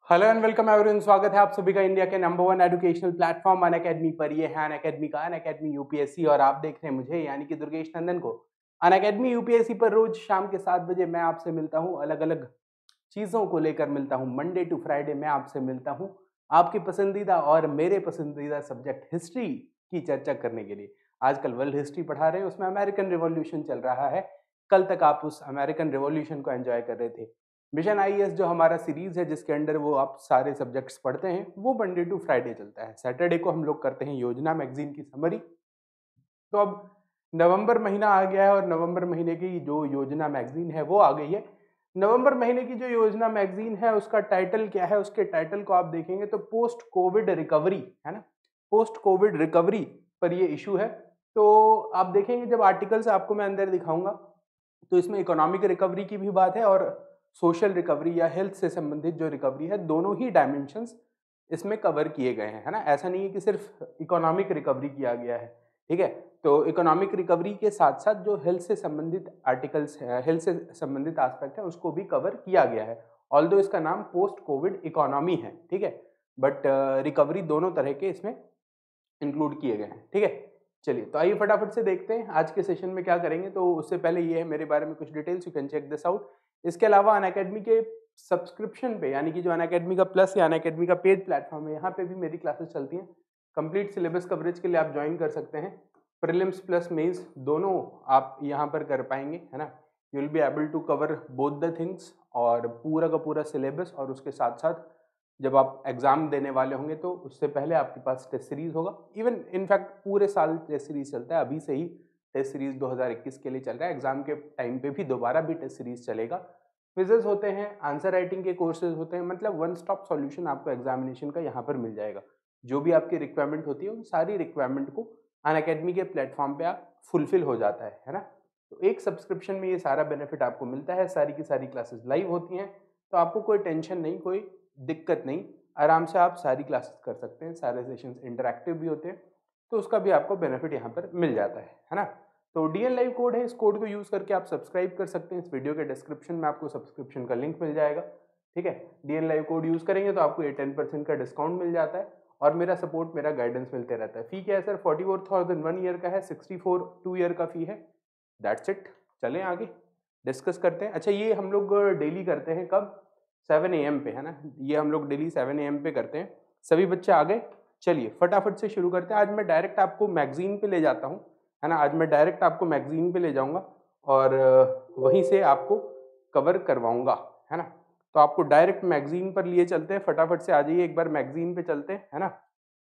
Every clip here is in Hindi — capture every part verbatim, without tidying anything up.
Hello and welcome everyone. स्वागत है आप सभी का इंडिया के number one educational platform Unacademy पर। ये है अनअकैडमी का अनअकैडमी यूपीएससी और आप देख रहे हैं मुझे यानी कि दुर्गेश नंदन को अनअकैडमी यूपीएससी पर। रोज शाम के सात बजे मैं आपसे मिलता हूँ, अलग अलग चीज़ों को लेकर मिलता हूँ। मंडे टू फ्राइडे मैं आपसे मिलता हूँ आपकी पसंदीदा और मेरे पसंदीदा सब्जेक्ट हिस्ट्री की चर्चा करने के लिए। आजकल वर्ल्ड हिस्ट्री पढ़ा रहे हैं, उसमें अमेरिकन रिवॉल्यूशन चल रहा है। कल तक आप उस अमेरिकन रिवॉल्यूशन को एंजॉय कर रहे थे। मिशन आईएएस जो हमारा सीरीज है जिसके अंडर वो आप सारे सब्जेक्ट्स पढ़ते हैं, वो मंडे टू फ्राइडे चलता है। सैटरडे को हम लोग करते हैं योजना मैगजीन की समरी। तो अब नवंबर महीना आ गया है और नवंबर महीने की जो योजना मैगजीन है वो आ गई है। नवंबर महीने की जो योजना मैगजीन है उसका टाइटल क्या है? उसके टाइटल को आप देखेंगे तो पोस्ट कोविड रिकवरी है ना। पोस्ट कोविड रिकवरी पर ये इशू है। तो आप देखेंगे जब आर्टिकल्स आपको मैं अंदर दिखाऊंगा तो इसमें इकोनॉमिक रिकवरी की भी बात है और सोशल रिकवरी या हेल्थ से संबंधित जो रिकवरी है, दोनों ही डायमेंशंस इसमें कवर किए गए हैं, है ना। ऐसा नहीं है कि सिर्फ इकोनॉमिक रिकवरी किया गया है, ठीक है। तो इकोनॉमिक रिकवरी के साथ साथ जो हेल्थ से संबंधित आर्टिकल्स है, हेल्थ से संबंधित एस्पेक्ट है, उसको भी कवर किया गया है। ऑल्दो इसका नाम पोस्ट कोविड इकोनॉमी है, ठीक है, बट रिकवरी दोनों तरह के इसमें इंक्लूड किए गए हैं, ठीक है। चलिए तो आइए फटाफट से देखते हैं आज के सेशन में क्या करेंगे। तो उससे पहले ये है मेरे बारे में कुछ details, you can check this out. इसके अलावा अनअकैडमी के सब्सक्रिप्शन पे यानी कि जो अनअकैडमी का प्लस या अनअकैडमी का पेड प्लेटफॉर्म है, यहाँ पे भी मेरी क्लासेस चलती हैं। कंप्लीट सिलेबस कवरेज के लिए आप ज्वाइन कर सकते हैं। प्रीलिम्स प्लस मेंस दोनों आप यहाँ पर कर पाएंगे, है ना। You will be able to cover both the things और पूरा का पूरा सिलेबस, और उसके साथ साथ जब आप एग्जाम देने वाले होंगे तो उससे पहले आपके पास टेस्ट सीरीज होगा। इवन इनफैक्ट पूरे साल टेस्ट सीरीज चलता है, अभी से ही टेस्ट सीरीज दो हज़ार इक्कीस के लिए चल रहा है। एग्जाम के टाइम पे भी दोबारा भी टेस्ट सीरीज चलेगा। क्विजेज होते हैं, आंसर राइटिंग के कोर्सेज होते हैं, मतलब वन स्टॉप सॉल्यूशन आपको एग्जामिनेशन का यहाँ पर मिल जाएगा। जो भी आपकी रिक्वायरमेंट होती है उन सारी रिक्वायरमेंट को अनअकैडमी के प्लेटफॉर्म पे आप फुलफिल हो जाता है है ना। तो एक सब्सक्रिप्शन में ये सारा बेनिफिट आपको मिलता है। सारी की सारी क्लासेस लाइव होती हैं, तो आपको कोई टेंशन नहीं, कोई दिक्कत नहीं, आराम से आप सारी क्लासेस कर सकते हैं। सारे सेशंस इंटरैक्टिव भी होते हैं, तो उसका भी आपको बेनिफिट यहाँ पर मिल जाता है है ना। तो डीएन लाइव कोड है, इस कोड को यूज करके आप सब्सक्राइब कर सकते हैं। इस वीडियो के डिस्क्रिप्शन में आपको सब्सक्रिप्शन का लिंक मिल जाएगा, ठीक है। डीएन लाइव कोड यूज करेंगे तो आपको ये टेन परसेंट का डिस्काउंट मिल जाता है और मेरा सपोर्ट, मेरा गाइडेंस मिलते रहता है। फी क्या है sir? Forty four thousand one year का है, सिक्सटी फोर टू ईयर का फी है। That's it. चलें आगे डिस्कस करते हैं। अच्छा, ये हम लोग डेली करते हैं कब? सेवन ए एम पे, है ना। ये हम लोग डेली सेवन ए एम पे करते हैं। सभी बच्चे आ गए? चलिए फटाफट से शुरू करते हैं। आज मैं डायरेक्ट आपको मैगजीन पे ले जाता हूँ, है ना। आज मैं डायरेक्ट आपको मैगजीन पे ले जाऊंगा और वहीं से आपको कवर करवाऊंगा, है ना। तो आपको डायरेक्ट मैगजीन पर लिए चलते हैं। फटाफट से आ जाइए, एक बार मैगजीन पे चलते हैं, है ना।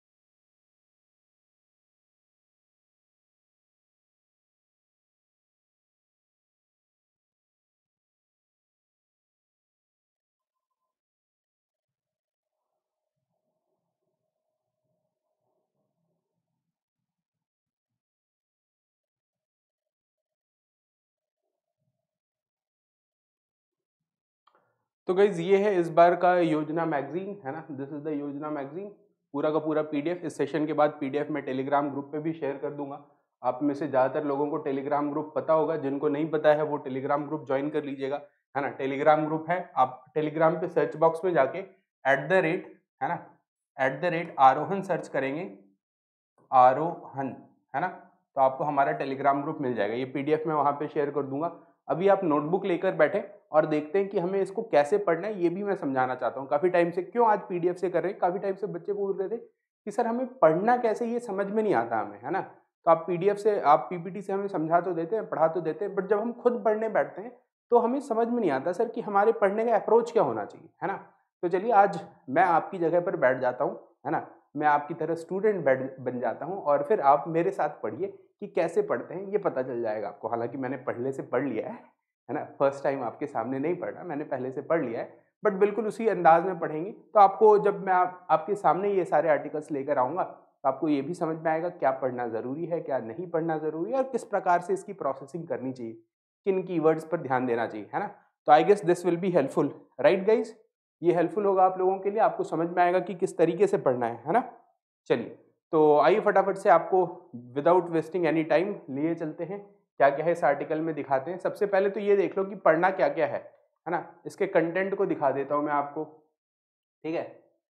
तो गाइज ये है इस बार का योजना मैगजीन, है ना। This is the Yojana magazine, पूरा का पूरा पीडीएफ। इस सेशन के बाद पीडीएफ में टेलीग्राम ग्रुप पे भी शेयर कर दूंगा। आप में से ज़्यादातर लोगों को टेलीग्राम ग्रुप पता होगा, जिनको नहीं पता है वो टेलीग्राम ग्रुप ज्वाइन कर लीजिएगा, है ना। टेलीग्राम ग्रुप है, आप टेलीग्राम पे सर्च बॉक्स में जाके एट द रेट, है ना, at the rate Aarohan search करेंगे, आरोहन, है ना। तो आपको हमारा टेलीग्राम ग्रुप मिल जाएगा। ये पीडीएफ मैं वहाँ पे शेयर कर दूंगा। अभी आप नोटबुक लेकर बैठे और देखते हैं कि हमें इसको कैसे पढ़ना है, ये भी मैं समझाना चाहता हूँ। काफ़ी टाइम से, क्यों आज पीडीएफ से कर रहे हैं, काफ़ी टाइम से बच्चे बोल रहे थे कि सर हमें पढ़ना कैसे, ये समझ में नहीं आता हमें, है ना। तो आप पीडीएफ से, आप पीपीटी से हमें समझा तो देते हैं, पढ़ा तो देते हैं, बट जब हम खुद पढ़ने बैठते हैं तो हमें समझ में नहीं आता सर कि हमारे पढ़ने का अप्रोच क्या होना चाहिए, है ना। तो चलिए आज मैं आपकी जगह पर बैठ जाता हूँ, है ना। मैं आपकी तरह स्टूडेंट बैठ बन जाता हूँ और फिर आप मेरे साथ पढ़िए कि कैसे पढ़ते हैं, ये पता चल जाएगा आपको। हालांकि मैंने पहले से पढ़ लिया है है ना। फर्स्ट टाइम आपके सामने नहीं पढ़ रहा, मैंने पहले से पढ़ लिया है, बट बिल्कुल उसी अंदाज में पढ़ेंगे तो आपको, जब मैं आप, आपके सामने ये सारे आर्टिकल्स लेकर आऊँगा तो आपको ये भी समझ में आएगा क्या पढ़ना ज़रूरी है, क्या नहीं पढ़ना ज़रूरी है और किस प्रकार से इसकी प्रोसेसिंग करनी चाहिए, किन कीवर्ड्स पर ध्यान देना चाहिए, है ना। तो I guess this will be helpful, right guys. ये हेल्पफुल होगा आप लोगों के लिए, आपको समझ में आएगा कि किस तरीके से पढ़ना है है ना। चलिए तो आइए फटाफट से आपको विदाउट वेस्टिंग एनी टाइम लिए चलते हैं। क्या क्या है इस आर्टिकल में दिखाते हैं। सबसे पहले तो ये देख लो कि पढ़ना क्या क्या है है ना। इसके कंटेंट को दिखा देता हूँ मैं आपको। ठीक है,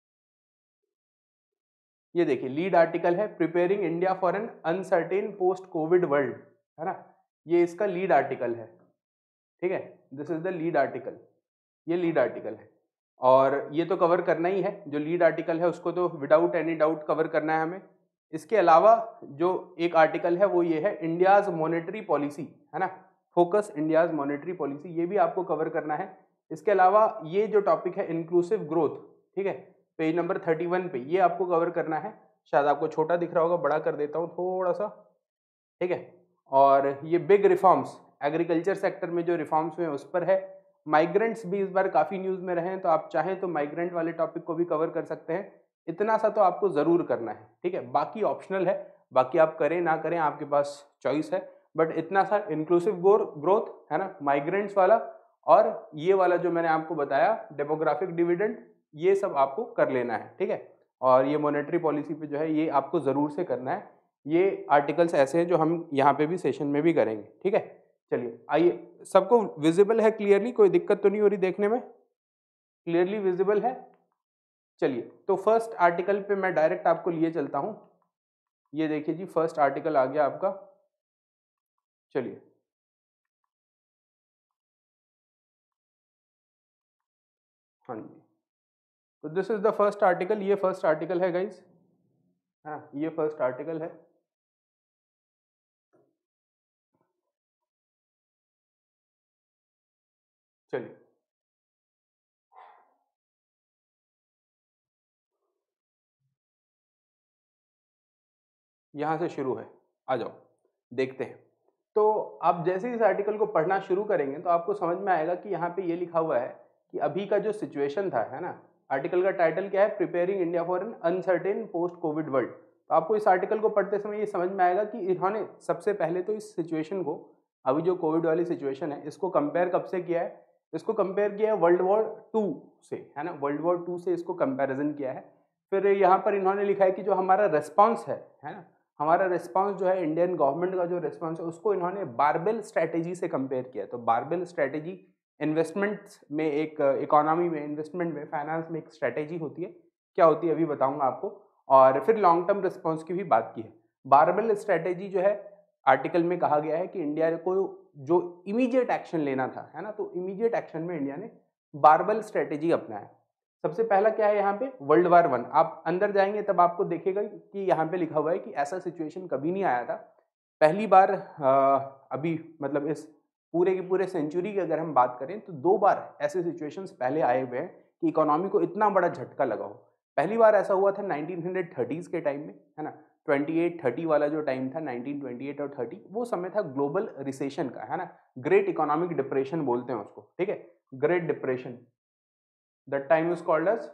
ये देखिए लीड आर्टिकल है preparing India for an uncertain post COVID world, है ना, ये इसका लीड आर्टिकल है। ठीक है, this is the lead article, ये लीड आर्टिकल है और ये तो कवर करना ही है, जो लीड आर्टिकल है उसको तो विदाउट एनी डाउट कवर करना है हमें। इसके अलावा जो एक आर्टिकल है वो ये है इंडियाज मॉनेटरी पॉलिसी, है ना, फोकस इंडियाज मॉनेटरी पॉलिसी, ये भी आपको कवर करना है। इसके अलावा ये जो टॉपिक है इंक्लूसिव ग्रोथ, ठीक है, पेज नंबर थर्टी वन पे ये आपको कवर करना है। शायद आपको छोटा दिख रहा होगा, बड़ा कर देता हूँ थोड़ा सा, ठीक है। और ये बिग रिफॉर्म्स एग्रीकल्चर सेक्टर में जो रिफॉर्म्स हुए उस पर है। माइग्रेंट्स भी इस बार काफ़ी न्यूज़ में रहे हैं, तो आप चाहें तो माइग्रेंट वाले टॉपिक को भी कवर कर सकते हैं। इतना सा तो आपको ज़रूर करना है, ठीक है, बाकी ऑप्शनल है, बाकी आप करें ना करें आपके पास चॉइस है, बट इतना सा इंक्लूसिव ग्रोथ, है ना, माइग्रेंट्स वाला और ये वाला जो मैंने आपको बताया डेमोग्राफिक डिविडेंड, ये सब आपको कर लेना है, ठीक है। और ये मॉनेटरी पॉलिसी पे जो है ये आपको ज़रूर से करना है। ये आर्टिकल्स ऐसे हैं जो हम यहाँ पे भी सेशन में भी करेंगे, ठीक है। चलिए आइए, सबको विजिबल है क्लियरली, कोई दिक्कत तो नहीं हो रही देखने में, क्लियरली विजिबल है। चलिए तो फर्स्ट आर्टिकल पे मैं डायरेक्ट आपको लिए चलता हूँ। ये देखिए जी फर्स्ट आर्टिकल आ गया आपका। चलिए हाँ जी, तो this is the first article, ये फर्स्ट आर्टिकल है गाइज, हाँ ये फर्स्ट आर्टिकल है। चलिए यहाँ से शुरू है, आ जाओ देखते हैं। तो आप जैसे इस आर्टिकल को पढ़ना शुरू करेंगे तो आपको समझ में आएगा कि यहाँ पे ये लिखा हुआ है कि अभी का जो सिचुएशन था, है ना, आर्टिकल का टाइटल क्या है, preparing India for an uncertain post COVID world. तो आपको इस आर्टिकल को पढ़ते समय ये समझ में आएगा कि इन्होंने सबसे पहले तो इस सिचुएशन को, अभी जो कोविड वाली सिचुएशन है, इसको कंपेयर कब से किया है, इसको कंपेयर किया है वर्ल्ड वॉर टू से, है ना, वर्ल्ड वॉर टू से इसको कंपेरिजन किया है। फिर यहाँ पर इन्होंने लिखा है कि जो हमारा रेस्पॉन्स है है ना, हमारा रिस्पांस जो है इंडियन गवर्नमेंट का जो रिस्पांस है उसको इन्होंने बारबेल स्ट्रेटेजी से कंपेयर किया। तो बारबेल स्ट्रेटेजी इन्वेस्टमेंट में, एक इकोनॉमी में, इन्वेस्टमेंट में, फाइनेंस में एक स्ट्रेटेजी होती है, क्या होती है अभी बताऊंगा आपको। और फिर लॉन्ग टर्म रिस्पांस की भी बात की है। बारबेल स्ट्रेटेजी जो है आर्टिकल में कहा गया है कि इंडिया को जो इमीडिएट एक्शन लेना था, है ना, तो इमीडिएट एक्शन में इंडिया ने बारबेल स्ट्रेटेजी अपनाया। सबसे पहला क्या है यहाँ पे, वर्ल्ड वार वन। आप अंदर जाएंगे तब आपको देखेगा कि यहाँ पे लिखा हुआ है कि ऐसा सिचुएशन कभी नहीं आया था। पहली बार आ, अभी मतलब इस पूरे के पूरे सेंचुरी की अगर हम बात करें तो दो बार ऐसे सिचुएशंस पहले आए हुए हैं कि इकोनॉमी को इतना बड़ा झटका लगा हो। पहली बार ऐसा हुआ था नाइनटीन थर्टीज़ के टाइम में, है ना, ट्वेंटी एट थर्टी वाला जो टाइम था, नाइनटीन ट्वेंटी एट और थर्टी, वो समय था ग्लोबल रिसेशन का, है ना, ग्रेट इकोनॉमिक डिप्रेशन बोलते हैं उसको, ठीक है, great depression, that time is called as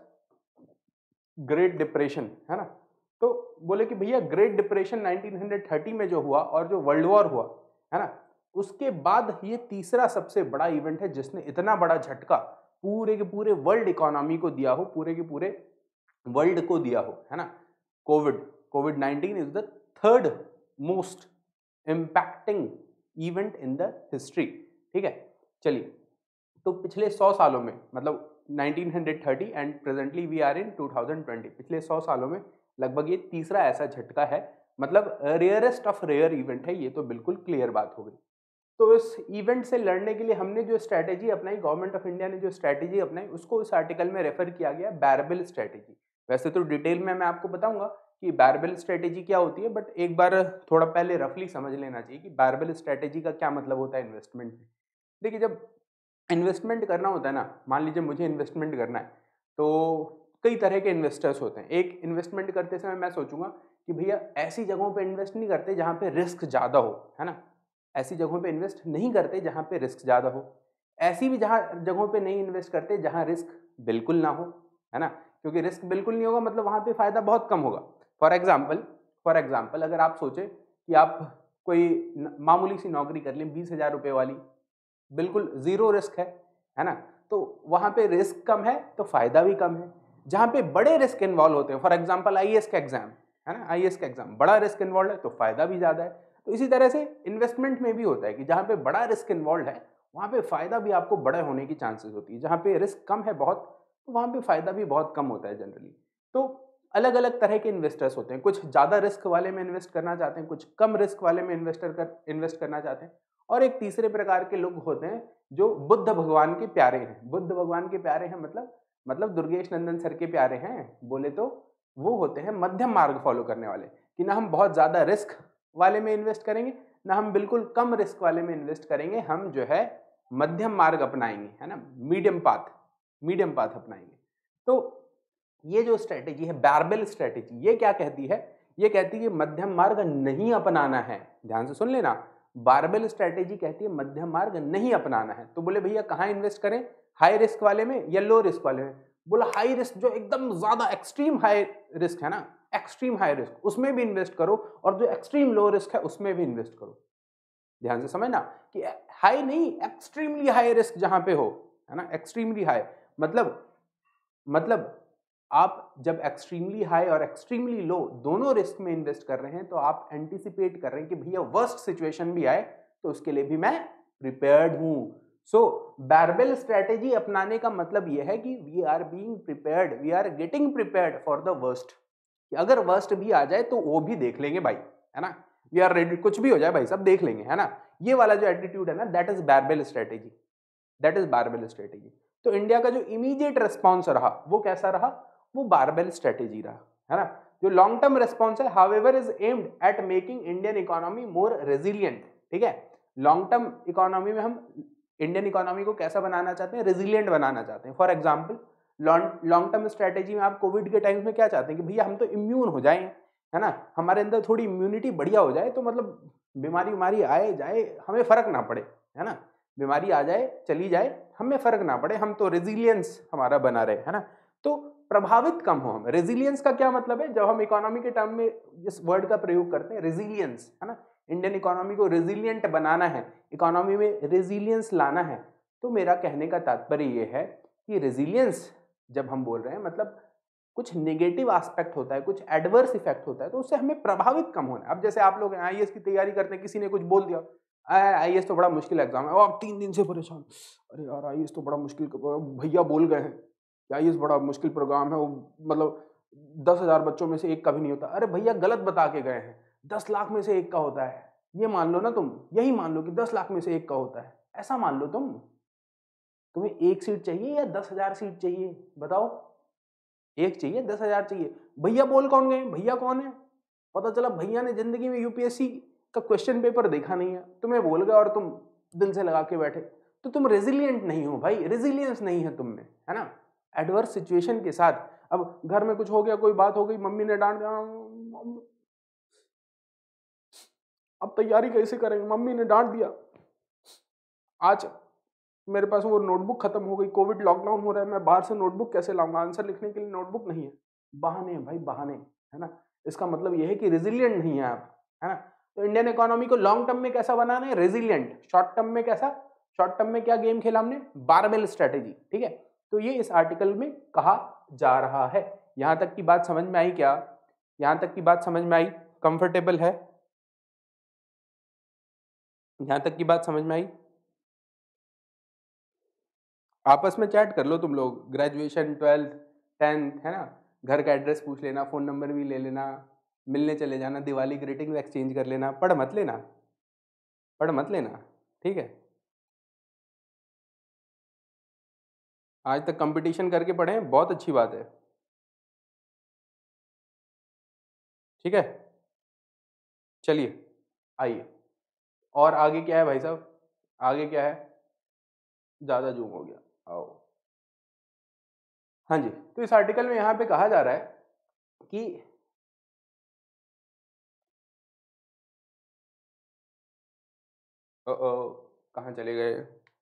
great depression, है ना। तो बोले कि भैया ग्रेट डिप्रेशन नाइनटीन थर्टी में जो हुआ और जो वर्ल्ड वॉर हुआ, है ना, उसके बाद ये तीसरा सबसे बड़ा इवेंट है जिसने इतना बड़ा झटका पूरे के पूरे वर्ल्ड इकोनॉमी को दिया हो, पूरे के पूरे वर्ल्ड को दिया हो, है ना। COVID COVID nineteen is the third most impacting event in the history, ठीक है। चलिए, तो पिछले सौ सालों में, मतलब nineteen thirty and presently we are in two thousand twenty, पिछले सौ सालों में लगभग ये तीसरा ऐसा झटका है, मतलब रेयरेस्ट ऑफ रेयर इवेंट है ये, तो बिल्कुल क्लियर बात हो गई। तो इस इवेंट से लड़ने के लिए हमने जो स्ट्रैटेजी अपनाई, गवर्नमेंट ऑफ इंडिया ने जो स्ट्रैटेजी अपनाई, उसको इस आर्टिकल में रेफर किया गया बैरबेल स्ट्रैटेजी। वैसे तो डिटेल में मैं आपको बताऊंगा कि बैरबेल स्ट्रैटेजी क्या होती है, बट एक बार थोड़ा पहले रफली समझ लेना चाहिए कि बैरबेल स्ट्रैटेजी का क्या मतलब होता है इन्वेस्टमेंट में। देखिए, जब इन्वेस्टमेंट करना होता है ना, मान लीजिए मुझे इन्वेस्टमेंट करना है, तो कई तरह के इन्वेस्टर्स होते हैं। एक इन्वेस्टमेंट करते समय मैं सोचूंगा कि भैया ऐसी जगहों पे इन्वेस्ट नहीं करते जहाँ पे रिस्क ज़्यादा हो, है ना, ऐसी जगहों पे इन्वेस्ट नहीं करते जहाँ पे रिस्क ज़्यादा हो। ऐसी भी जहाँ जगहों पे नहीं इन्वेस्ट करते जहाँ रिस्क बिल्कुल ना हो, है ना, क्योंकि रिस्क बिल्कुल नहीं होगा मतलब वहाँ पे फ़ायदा बहुत कम होगा। फॉर एग्जाम्पल फॉर एग्जाम्पल अगर आप सोचें कि आप कोई मामूली सी नौकरी कर लें बीस हज़ार रुपये वाली, बिल्कुल जीरो रिस्क है है ना, तो वहां पे रिस्क कम है तो फायदा भी कम है। जहां पे बड़े रिस्क इन्वॉल्व होते हैं, फॉर एग्जांपल आईएएस का एग्जाम, है ना, आईएएस का एग्जाम बड़ा रिस्क इन्वॉल्व है तो फायदा भी ज्यादा है। तो इसी तरह से इन्वेस्टमेंट में भी होता है कि जहां पे बड़ा रिस्क इन्वॉल्व है वहां पे फायदा भी आपको बड़े होने की चांसेस होती है, जहां पे रिस्क कम है बहुत तो वहाँ पे फ़ायदा भी बहुत कम होता है जनरली। तो अलग अलग तरह के इन्वेस्टर्स होते हैं, कुछ ज़्यादा रिस्क वाले में इन्वेस्ट करना चाहते हैं, कुछ कम रिस्क वाले में इन्वेस्टर कर इन्वेस्ट करना चाहते हैं, और एक तीसरे प्रकार के लोग होते हैं जो बुद्ध भगवान के प्यारे हैं। बुद्ध भगवान के प्यारे हैं मतलब मतलब दुर्गेश नंदन सर के प्यारे हैं बोले तो वो होते हैं मध्यम मार्ग फॉलो करने वाले, कि ना हम बहुत ज़्यादा रिस्क वाले में इन्वेस्ट करेंगे, ना हम बिल्कुल कम रिस्क वाले में इन्वेस्ट करेंगे, हम जो है मध्यम मार्ग अपनाएंगे, है ना, मीडियम पाथ मीडियम पाथ अपनाएंगे। तो ये जो स्ट्रेटेजी है बारबेल स्ट्रेटेजी, ये क्या कहती है? ये कहती है कि मध्यम मार्ग नहीं अपनाना है। ध्यान से सुन लेना, बारबेल स्ट्रेटेजी कहती है मध्यम मार्ग नहीं अपनाना है। तो बोले भैया कहाँ इन्वेस्ट करें, हाई रिस्क वाले में या लो रिस्क वाले में? बोला हाई रिस्क, जो एकदम ज्यादा एक्सट्रीम हाई रिस्क है ना, एक्सट्रीम हाई रिस्क उसमें भी इन्वेस्ट करो, और जो एक्सट्रीम लो रिस्क है उसमें भी इन्वेस्ट करो। ध्यान से समझना कि हाई नहीं, एक्सट्रीमली हाई रिस्क जहां पे हो, है ना, एक्सट्रीमली हाई मतलब मतलब आप जब एक्सट्रीमली हाई और एक्सट्रीमली लो दोनों रिस्क में इन्वेस्ट कर रहे हैं तो आप एंटीसिपेट कर रहे हैं कि भैया वर्स्ट सिचुएशन भी आए तो उसके लिए भी मैं प्रिपेयर्ड हूं। सो बारबेल स्ट्रेटेजी अपनाने का मतलब यह है कि we are being prepared, we are getting prepared for the worst. अगर वर्स्ट भी आ जाए तो वो भी देख लेंगे भाई, है ना, वी आर रेडी, कुछ भी हो जाए भाई सब देख लेंगे, है ना। ये वाला जो एटीट्यूड है ना, that is barbell strategy, that is barbell strategy. तो इंडिया का जो इमीडिएट रिस्पॉन्स रहा वो कैसा रहा? वो बारबेल स्ट्रेटेजी रहा, है ना। जो लॉन्ग टर्म रिस्पॉन्स है however is aimed at making Indian economy more resilient. ठीक है, लॉन्ग टर्म इकोनॉमी में हम इंडियन इकोनॉमी को कैसा बनाना चाहते हैं? रेजिलियंट बनाना चाहते हैं। For example long term strategy में आप कोविड के टाइम में क्या चाहते हैं कि भैया हम तो इम्यून हो जाएं, है ना, हमारे अंदर थोड़ी इम्यूनिटी बढ़िया हो जाए, तो मतलब बीमारी बीमारी आए जाए हमें फर्क ना पड़े, है ना, बीमारी आ जाए चली जाए हमें फर्क ना पड़े, हम तो रेजिलियंस हमारा बना रहे, है ना। तो प्रभावित कम हो हम। रेजिलियंस का क्या मतलब है? जब हम इकोनॉमी के टर्म में इस वर्ड का प्रयोग करते हैं रेजिलियंस, है ना, इंडियन इकोनॉमी को रेजिलियंट बनाना है, इकोनॉमी में रेजिलियंस लाना है, तो मेरा कहने का तात्पर्य यह है कि रेजिलियंस जब हम बोल रहे हैं मतलब कुछ नेगेटिव एस्पेक्ट होता है, कुछ एडवर्स इफेक्ट होता है, तो उससे हमें प्रभावित कम होना है। अब जैसे आप लोग आईएएस की तैयारी करते हैं, किसी ने कुछ बोल दिया, आईएएस तो बड़ा मुश्किल एग्जाम है, और आप तीन दिन से परेशान, अरे यार आईएएस तो बड़ा मुश्किल, भैया बोल गए हैं आईएएस बड़ा मुश्किल प्रोग्राम है, वो मतलब दस हजार बच्चों में से एक का भी नहीं होता। अरे भैया गलत बता के गए हैं, दस लाख में से एक का होता है, ये मान लो ना, तुम यही मान लो कि दस लाख में से एक का होता है, ऐसा मान लो। तुम तुम्हें एक सीट चाहिए या दस हजार सीट चाहिए? बताओ, एक चाहिए दस हजार चाहिए? भैया बोल कौन गए? भैया कौन है? पता चला भैया ने जिंदगी में यूपीएससी का क्वेश्चन पेपर देखा नहीं है, तुम्हें बोल गए और तुम दिल से लगा के बैठे, तो तुम रेजिलियंट नहीं हो भाई, रेजिलियंस नहीं है तुम में, है ना। एडवर्स सिचुएशन के साथ, अब घर में कुछ हो गया, कोई बात हो गई, मम्मी ने डांट दिया, अब तैयारी कैसे करेंगे, मम्मी ने डांट दिया, आज मेरे पास वो नोटबुक खत्म हो गई, कोविड लॉकडाउन हो रहा है, मैं बाहर से नोटबुक कैसे लाऊंगा, आंसर लिखने के लिए नोटबुक नहीं है। बहाने हैं भाई, बहाने, है ना। इसका मतलब यह है कि रेजिलियंट नहीं है आप, है ना। तो इंडियन इकोनॉमी को लॉन्ग टर्म में कैसा बनाना है? रेजिलियंट। शॉर्ट टर्म में कैसा? शॉर्ट टर्म में क्या गेम खेला हमने? Barbell strategy. ठीक है, तो ये इस आर्टिकल में कहा जा रहा है। यहां तक की बात समझ में आई क्या? यहां तक की बात समझ में आई? कंफर्टेबल है? यहां तक की बात समझ में आई? आपस में चैट कर लो तुम लोग, ग्रेजुएशन ट्वेल्थ टेंथ, है ना, घर का एड्रेस पूछ लेना, फोन नंबर भी ले लेना, मिलने चले जाना, दिवाली ग्रीटिंग एक्सचेंज कर लेना, पढ़ मत लेना, पढ़ मत लेना, ठीक है। आज तक कंपटीशन करके पढ़े हैं, बहुत अच्छी बात है, ठीक है। चलिए आइए, और आगे क्या है भाई साहब? आगे क्या है? ज्यादा जूम हो गया, आओ। हाँ जी, तो इस आर्टिकल में यहाँ पे कहा जा रहा है कि कहाँ चले गए?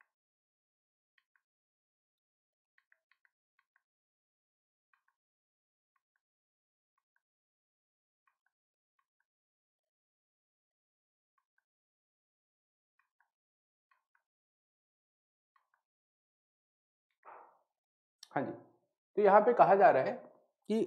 हाँ जी, तो यहाँ पे कहा जा रहा है कि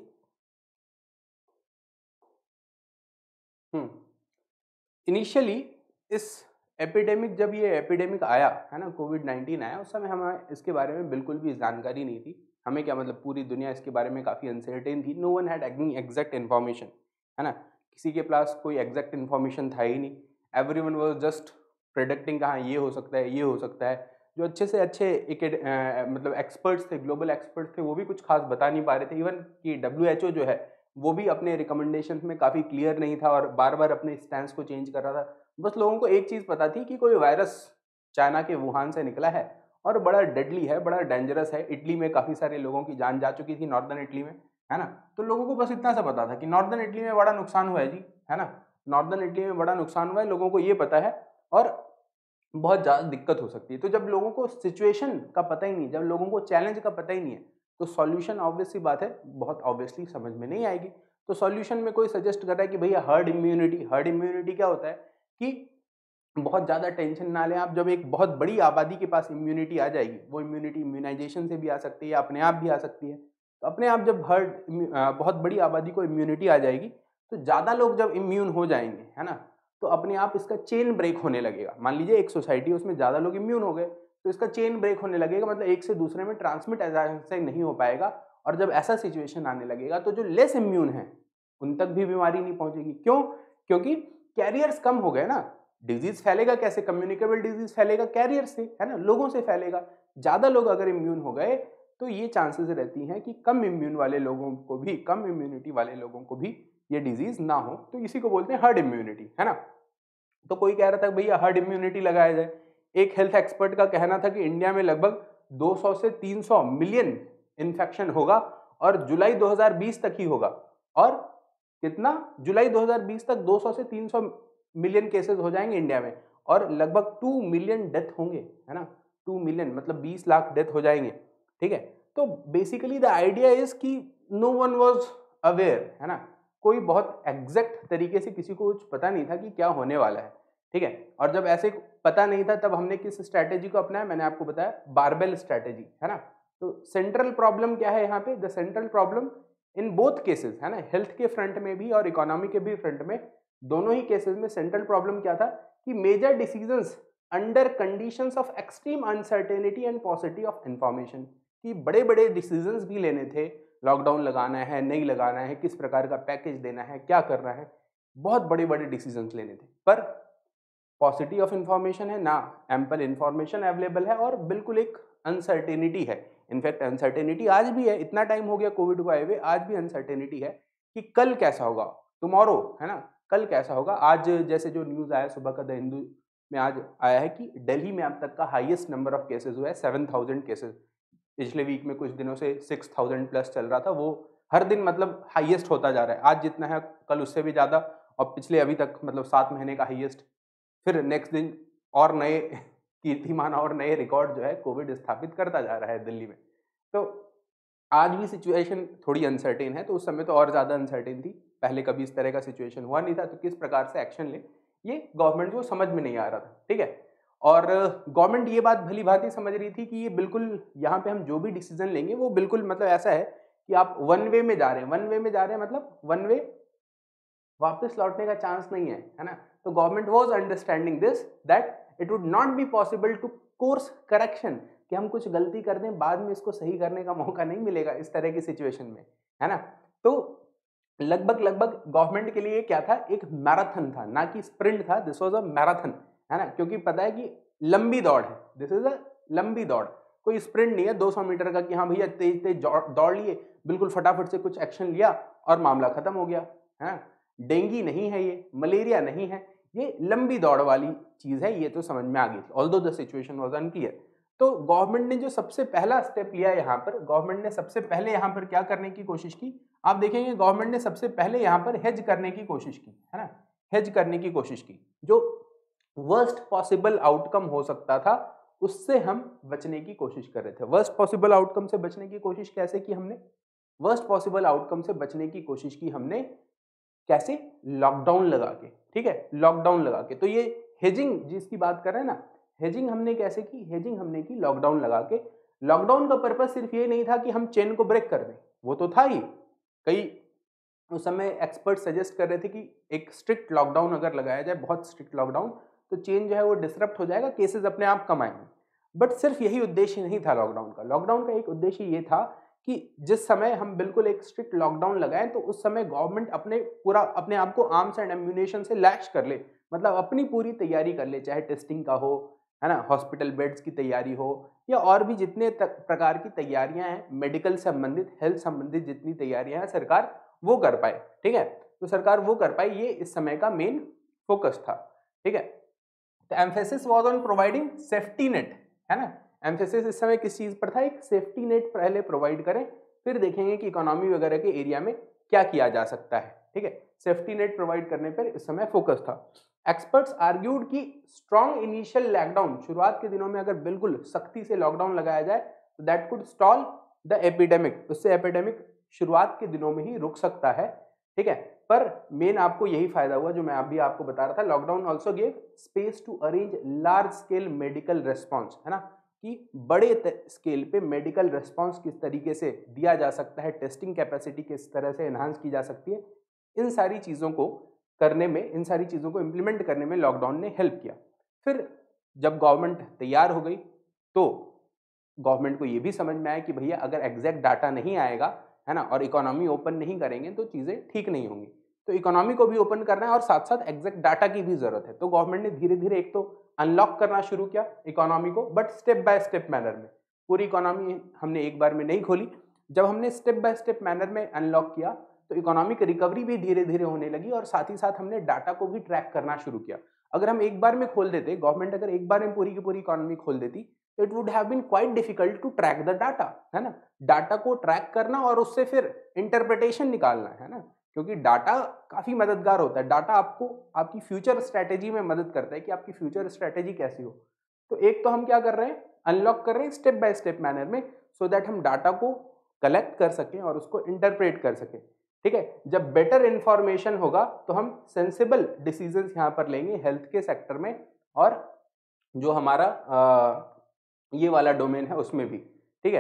हम्म इनिशियली इस एपिडेमिक, जब ये एपिडेमिक आया है ना, कोविड नाइन्टीन आया, उस समय हमें इसके बारे में बिल्कुल भी जानकारी नहीं थी। हमें क्या मतलब, पूरी दुनिया इसके बारे में काफ़ी अनसर्टेन थी। No one had any exact information, है ना, किसी के पास कोई एग्जैक्ट इन्फॉर्मेशन था ही नहीं। एवरीवन वाज जस्ट प्रेडिक्टिंग कहाँ ये हो सकता है, ये हो सकता है। जो अच्छे से अच्छे एक अ, मतलब एक्सपर्ट्स थे, ग्लोबल एक्सपर्ट्स थे, वो भी कुछ खास बता नहीं पा रहे थे। इवन कि डब्ल्यू एच ओ जो है वो भी अपने रिकमेंडेशन में काफ़ी क्लियर नहीं था और बार बार अपने स्टैंड को चेंज कर रहा था। बस लोगों को एक चीज़ पता थी कि कोई वायरस चाइना के वुहान से निकला है और बड़ा डेडली है, बड़ा डेंजरस है। इटली में काफ़ी सारे लोगों की जान जा चुकी थी, नॉर्दर्न इटली में, है ना। तो लोगों को बस इतना सा पता था कि नॉर्दर्न इटली में बड़ा नुकसान हुआ है जी, है ना, नॉर्दर्न इटली में बड़ा नुकसान हुआ है, लोगों को ये पता है और बहुत ज़्यादा दिक्कत हो सकती है। तो जब लोगों को सिचुएशन का पता ही नहीं, जब लोगों को चैलेंज का पता ही नहीं है, तो सॉल्यूशन ऑब्वियस सी बात है बहुत ऑब्वियसली समझ में नहीं आएगी। तो सॉल्यूशन में कोई सजेस्ट कर रहा है कि भैया हर्ड इम्यूनिटी। हर्ड इम्यूनिटी क्या होता है कि बहुत ज़्यादा टेंशन ना लें आप। जब एक बहुत बड़ी आबादी के पास इम्यूनिटी आ जाएगी, वो इम्यूनिटी इम्यूनाइजेशन से भी आ सकती है, अपने आप भी आ सकती है। तो अपने आप जब हर्ड बहुत बड़ी आबादी को इम्यूनिटी आ जाएगी, तो ज़्यादा लोग जब इम्यून हो जाएंगे, है ना, तो अपने आप इसका चेन ब्रेक होने लगेगा। मान लीजिए एक सोसाइटी, उसमें ज़्यादा लोग इम्यून हो गए, तो इसका चेन ब्रेक होने लगेगा, मतलब एक से दूसरे में ट्रांसमिट ऐसे नहीं हो पाएगा। और जब ऐसा सिचुएशन आने लगेगा, तो जो लेस इम्यून है उन तक भी बीमारी नहीं पहुंचेगी। क्यों? क्योंकि कैरियर्स कम हो गए ना। डिजीज फैलेगा कैसे? कम्युनिकेबल डिजीज फैलेगा कैरियर से, है ना, लोगों से फैलेगा। ज्यादा लोग अगर इम्यून हो गए तो ये चांसेस रहती हैं कि कम इम्यून वाले लोगों को भी, कम इम्यूनिटी वाले लोगों को भी ये डिजीज ना हो। तो इसी को बोलते हैं हर्ड इम्यूनिटी, है ना। तो कोई कह रहा था भैया हर्ड इम्यूनिटी लगाया जाए। एक हेल्थ एक्सपर्ट का कहना था कि इंडिया में लगभग दो सौ से तीन सौ मिलियन इन्फेक्शन होगा और जुलाई दो हज़ार बीस तक ही होगा। और कितना? जुलाई दो हज़ार बीस तक दो सौ से तीन सौ मिलियन केसेस हो जाएंगे इंडिया में और लगभग टू मिलियन डेथ होंगे, है ना। टू मिलियन मतलब बीस लाख डेथ हो जाएंगे, ठीक है। तो बेसिकली द आइडिया इज कि नो वन वाज अवेयर, है ना। कोई बहुत एग्जैक्ट तरीके से किसी को कुछ पता नहीं था कि क्या होने वाला है, ठीक है। और जब ऐसे पता नहीं था तब हमने किस स्ट्रैटेजी को अपनाया? मैंने आपको बताया बारबेल स्ट्रैटेजी, है ना। तो सेंट्रल प्रॉब्लम क्या है यहाँ पे? The central problem in both cases, है ना, हेल्थ के फ्रंट में भी और इकोनॉमी के भी फ्रंट में, दोनों ही केसेस में सेंट्रल प्रॉब्लम क्या था कि major decisions under conditions of extreme uncertainty and paucity of information. कि बड़े बड़े डिसीजंस भी लेने थे, लॉकडाउन लगाना है, नहीं लगाना है, किस प्रकार का पैकेज देना है, क्या करना है, बहुत बड़े बड़े डिसीजंस लेने थे। पर पॉसिटी ऑफ इंफॉर्मेशन है ना, एम्पल इंफॉर्मेशन अवेलेबल है और बिल्कुल एक अनसर्टेनिटी है। इनफैक्ट अनसर्टेनिटी आज भी है, इतना टाइम हो गया कोविड को आए हुए, आज भी अनसर्टेनिटी है कि कल कैसा होगा, टुमारो, है ना, कल कैसा होगा। आज जैसे जो न्यूज आया सुबह का द हिंदू में आज आया है कि दिल्ली में अब तक का हाईएस्ट नंबर ऑफ केसेस हुआ है, सेवन थाउजेंड केसेस। पिछले वीक में कुछ दिनों से सिक्स थाउजेंड प्लस चल रहा था, वो हर दिन मतलब हाईएस्ट होता जा रहा है। आज जितना है कल उससे भी ज्यादा, और पिछले अभी तक मतलब सात महीने का हाईएस्ट। फिर नेक्स्ट दिन और नए कीर्तिमान और नए रिकॉर्ड जो है कोविड स्थापित करता जा रहा है दिल्ली में। तो आज भी सिचुएशन थोड़ी अनसर्टेन है, तो उस समय तो और ज़्यादा अनसर्टेन थी। पहले कभी इस तरह का सिचुएशन हुआ नहीं था, तो किस प्रकार से एक्शन ले ये गवर्नमेंट को समझ में नहीं आ रहा था, ठीक है। और गवर्नमेंट ये बात भली भांति समझ रही थी कि ये बिल्कुल यहाँ पे हम जो भी डिसीजन लेंगे वो बिल्कुल मतलब ऐसा है कि आप वन वे में जा रहे हैं, वन वे में जा रहे हैं मतलब वन वे वापस लौटने का चांस नहीं है, है ना। तो government was understanding this that it would not be possible to course correction, कि हम कुछ गलती कर दें बाद में इसको सही करने का मौका नहीं मिलेगा इस तरह की सिचुएशन में, है ना। तो लगभग लगभग गवर्नमेंट के लिए क्या था, एक मैराथन था, ना कि स्प्रिंट था। दिस वाज अ मैराथन, है ना, क्योंकि पता है कि लंबी दौड़ है, दिस इज अ लंबी दौड़, कोई स्प्रिंट नहीं है दो सौ मीटर का कि हाँ भैया तेज तेज दौड़ लिए, बिल्कुल फटाफट से कुछ एक्शन लिया और मामला खत्म हो गया, है ना। डेंगी नहीं है ये, मलेरिया नहीं है, ये लंबी दौड़ वाली चीज है, ये तो समझ में आ गई थी, although the situation was unclear. तो गवर्नमेंट ने जो सबसे पहला स्टेप लिया यहाँ पर, गवर्नमेंट ने सबसे पहले यहाँ पर क्या करने की कोशिश की, आप देखेंगे गवर्नमेंट ने सबसे पहले यहाँ पर हेज करने की कोशिश की, है ना, हेज करने की कोशिश की। जो वर्स्ट पॉसिबल आउटकम हो सकता था उससे हम बचने की कोशिश कर रहे थे। वर्स्ट पॉसिबल आउटकम से बचने की कोशिश कैसे की हमने? वर्स्ट पॉसिबल आउटकम से बचने की कोशिश की हमने कैसे? लॉकडाउन लगा के, ठीक है, लॉकडाउन लगा के। तो ये हेजिंग जिसकी बात कर रहे हैं ना, हेजिंग हमने कैसे की? हेजिंग हमने की लॉकडाउन लगा के। लॉकडाउन का पर्पस सिर्फ ये नहीं था कि हम चेन को ब्रेक कर दें, वो तो था ही। कई उस समय एक्सपर्ट सजेस्ट कर रहे थे कि एक स्ट्रिक्ट लॉकडाउन अगर लगाया जाए, बहुत स्ट्रिक्ट लॉकडाउन, तो चेन जो है वो डिसरप्ट हो जाएगा, केसेस अपने आप कम आएंगे। बट सिर्फ यही उद्देश्य नहीं था लॉकडाउन का। लॉकडाउन का एक उद्देश्य ये था कि जिस समय हम बिल्कुल एक स्ट्रिक्ट लॉकडाउन लगाएं तो उस समय गवर्नमेंट अपने पूरा अपने आप को आर्म्स एंड एम्यूनेशन से लैश कर ले, मतलब अपनी पूरी तैयारी कर ले, चाहे टेस्टिंग का हो, है ना, हॉस्पिटल बेड्स की तैयारी हो, या और भी जितने प्रकार की तैयारियां हैं मेडिकल संबंधित, हेल्थ संबंधित जितनी तैयारियां हैं सरकार वो कर पाए। ठीक है, तो सरकार वो कर पाई, ये इस समय का मेन फोकस था। ठीक है, तो emphasis was on providing safety net, है ना, एम्फेसिस इस समय किस चीज पर था, एक सेफ्टी नेट पहले प्रोवाइड करें, फिर देखेंगे कि इकोनॉमी वगैरह के एरिया में क्या किया जा सकता है। ठीक है, सेफ्टी नेट प्रोवाइड करने पर इस समय फोकस था। एक्सपर्ट्स आर्ग्यूड कि स्ट्रॉन्ग इनिशियल लॉकडाउन, शुरुआत के दिनों में अगर बिल्कुल सख्ती से लॉकडाउन लगाया जाए तो that could stall the epidemic, उससे एपिडेमिक शुरुआत के दिनों में ही रुक सकता है। ठीक है, पर मेन आपको यही फायदा हुआ जो मैं अभी आपको बता रहा था, lockdown also give space to arrange large scale medical response, है ना, कि बड़े स्केल पे मेडिकल रेस्पॉन्स किस तरीके से दिया जा सकता है, टेस्टिंग कैपेसिटी किस तरह से एनहांस की जा सकती है, इन सारी चीज़ों को करने में, इन सारी चीज़ों को इम्प्लीमेंट करने में लॉकडाउन ने हेल्प किया। फिर जब गवर्नमेंट तैयार हो गई तो गवर्नमेंट को ये भी समझ में आया कि भैया अगर एग्जैक्ट डाटा नहीं आएगा, है ना, और इकोनॉमी ओपन नहीं करेंगे तो चीज़ें ठीक नहीं होंगी, तो इकोनॉमी को भी ओपन करना है और साथ साथ एग्जैक्ट डाटा की भी जरूरत है। तो गवर्नमेंट ने धीरे धीरे एक तो अनलॉक करना शुरू किया इकोनॉमी को, but step by step manner में। पूरी इकोनॉमी हमने एक बार में नहीं खोली, जब हमने स्टेप बाय स्टेप मैनर में अनलॉक किया तो इकोनॉमिक रिकवरी भी धीरे धीरे होने लगी और साथ ही साथ हमने डाटा को भी ट्रैक करना शुरू किया। अगर हम एक बार में खोल देते, गवर्नमेंट अगर एक बार में पूरी की पूरी इकोनॉमी खोल देती, तो it would have been quite difficult to track the data, है ना, डाटा को ट्रैक करना और उससे फिर इंटरप्रिटेशन निकालना, है ना, क्योंकि डाटा काफी मददगार होता है, डाटा आपको आपकी फ्यूचर स्ट्रेटेजी में मदद करता है कि आपकी फ्यूचर स्ट्रेटेजी कैसी हो। तो एक तो हम क्या कर रहे हैं, अनलॉक कर रहे हैं स्टेप बाय स्टेप मैनर में, सो दैट हम डाटा को कलेक्ट कर सकें और उसको इंटरप्रेट कर सकें। ठीक है, जब बेटर इंफॉर्मेशन होगा तो हम सेंसिबल डिसीजंस यहाँ पर लेंगे हेल्थ के सेक्टर में, और जो हमारा आ, ये वाला डोमेन है उसमें भी। ठीक है,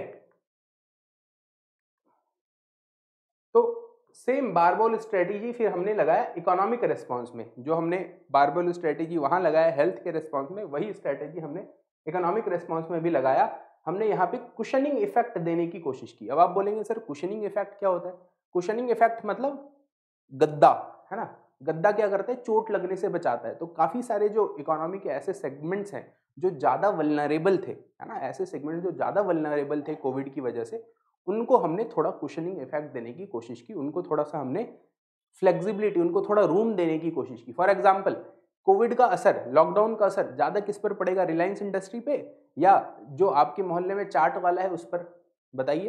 तो सेम बारबोल स्ट्रेटेजी फिर हमने लगाया इकोनॉमिक रेस्पॉन्स में, जो हमने बारबोल स्ट्रेटेजी वहां लगाया हेल्थ के रेस्पॉन्स में, वही स्ट्रेटेजी हमने इकोनॉमिक रेस्पॉन्स में भी लगाया। हमने यहाँ पे कुशनिंग इफेक्ट देने की कोशिश की। अब आप बोलेंगे सर कुशनिंग इफेक्ट क्या होता है? कुशनिंग इफेक्ट मतलब गद्दा, है ना, गद्दा क्या करता है, चोट लगने से बचाता है। तो काफी सारे जो इकोनॉमी के ऐसे सेगमेंट्स हैं जो ज्यादा वल्नरेबल थे, है ना, ऐसे सेगमेंट जो ज्यादा वल्नरेबल थे कोविड की वजह से, उनको हमने थोड़ा कुशनिंग इफेक्ट देने की कोशिश की, उनको थोड़ा सा हमने फ्लेक्सिबिलिटी, उनको थोड़ा रूम देने की कोशिश की। फॉर एग्जाम्पल, कोविड का असर, लॉकडाउन का असर ज्यादा किस पर पड़ेगा, रिलायंस इंडस्ट्री पे या जो आपके मोहल्ले में चाट वाला है उस पर? बताइए,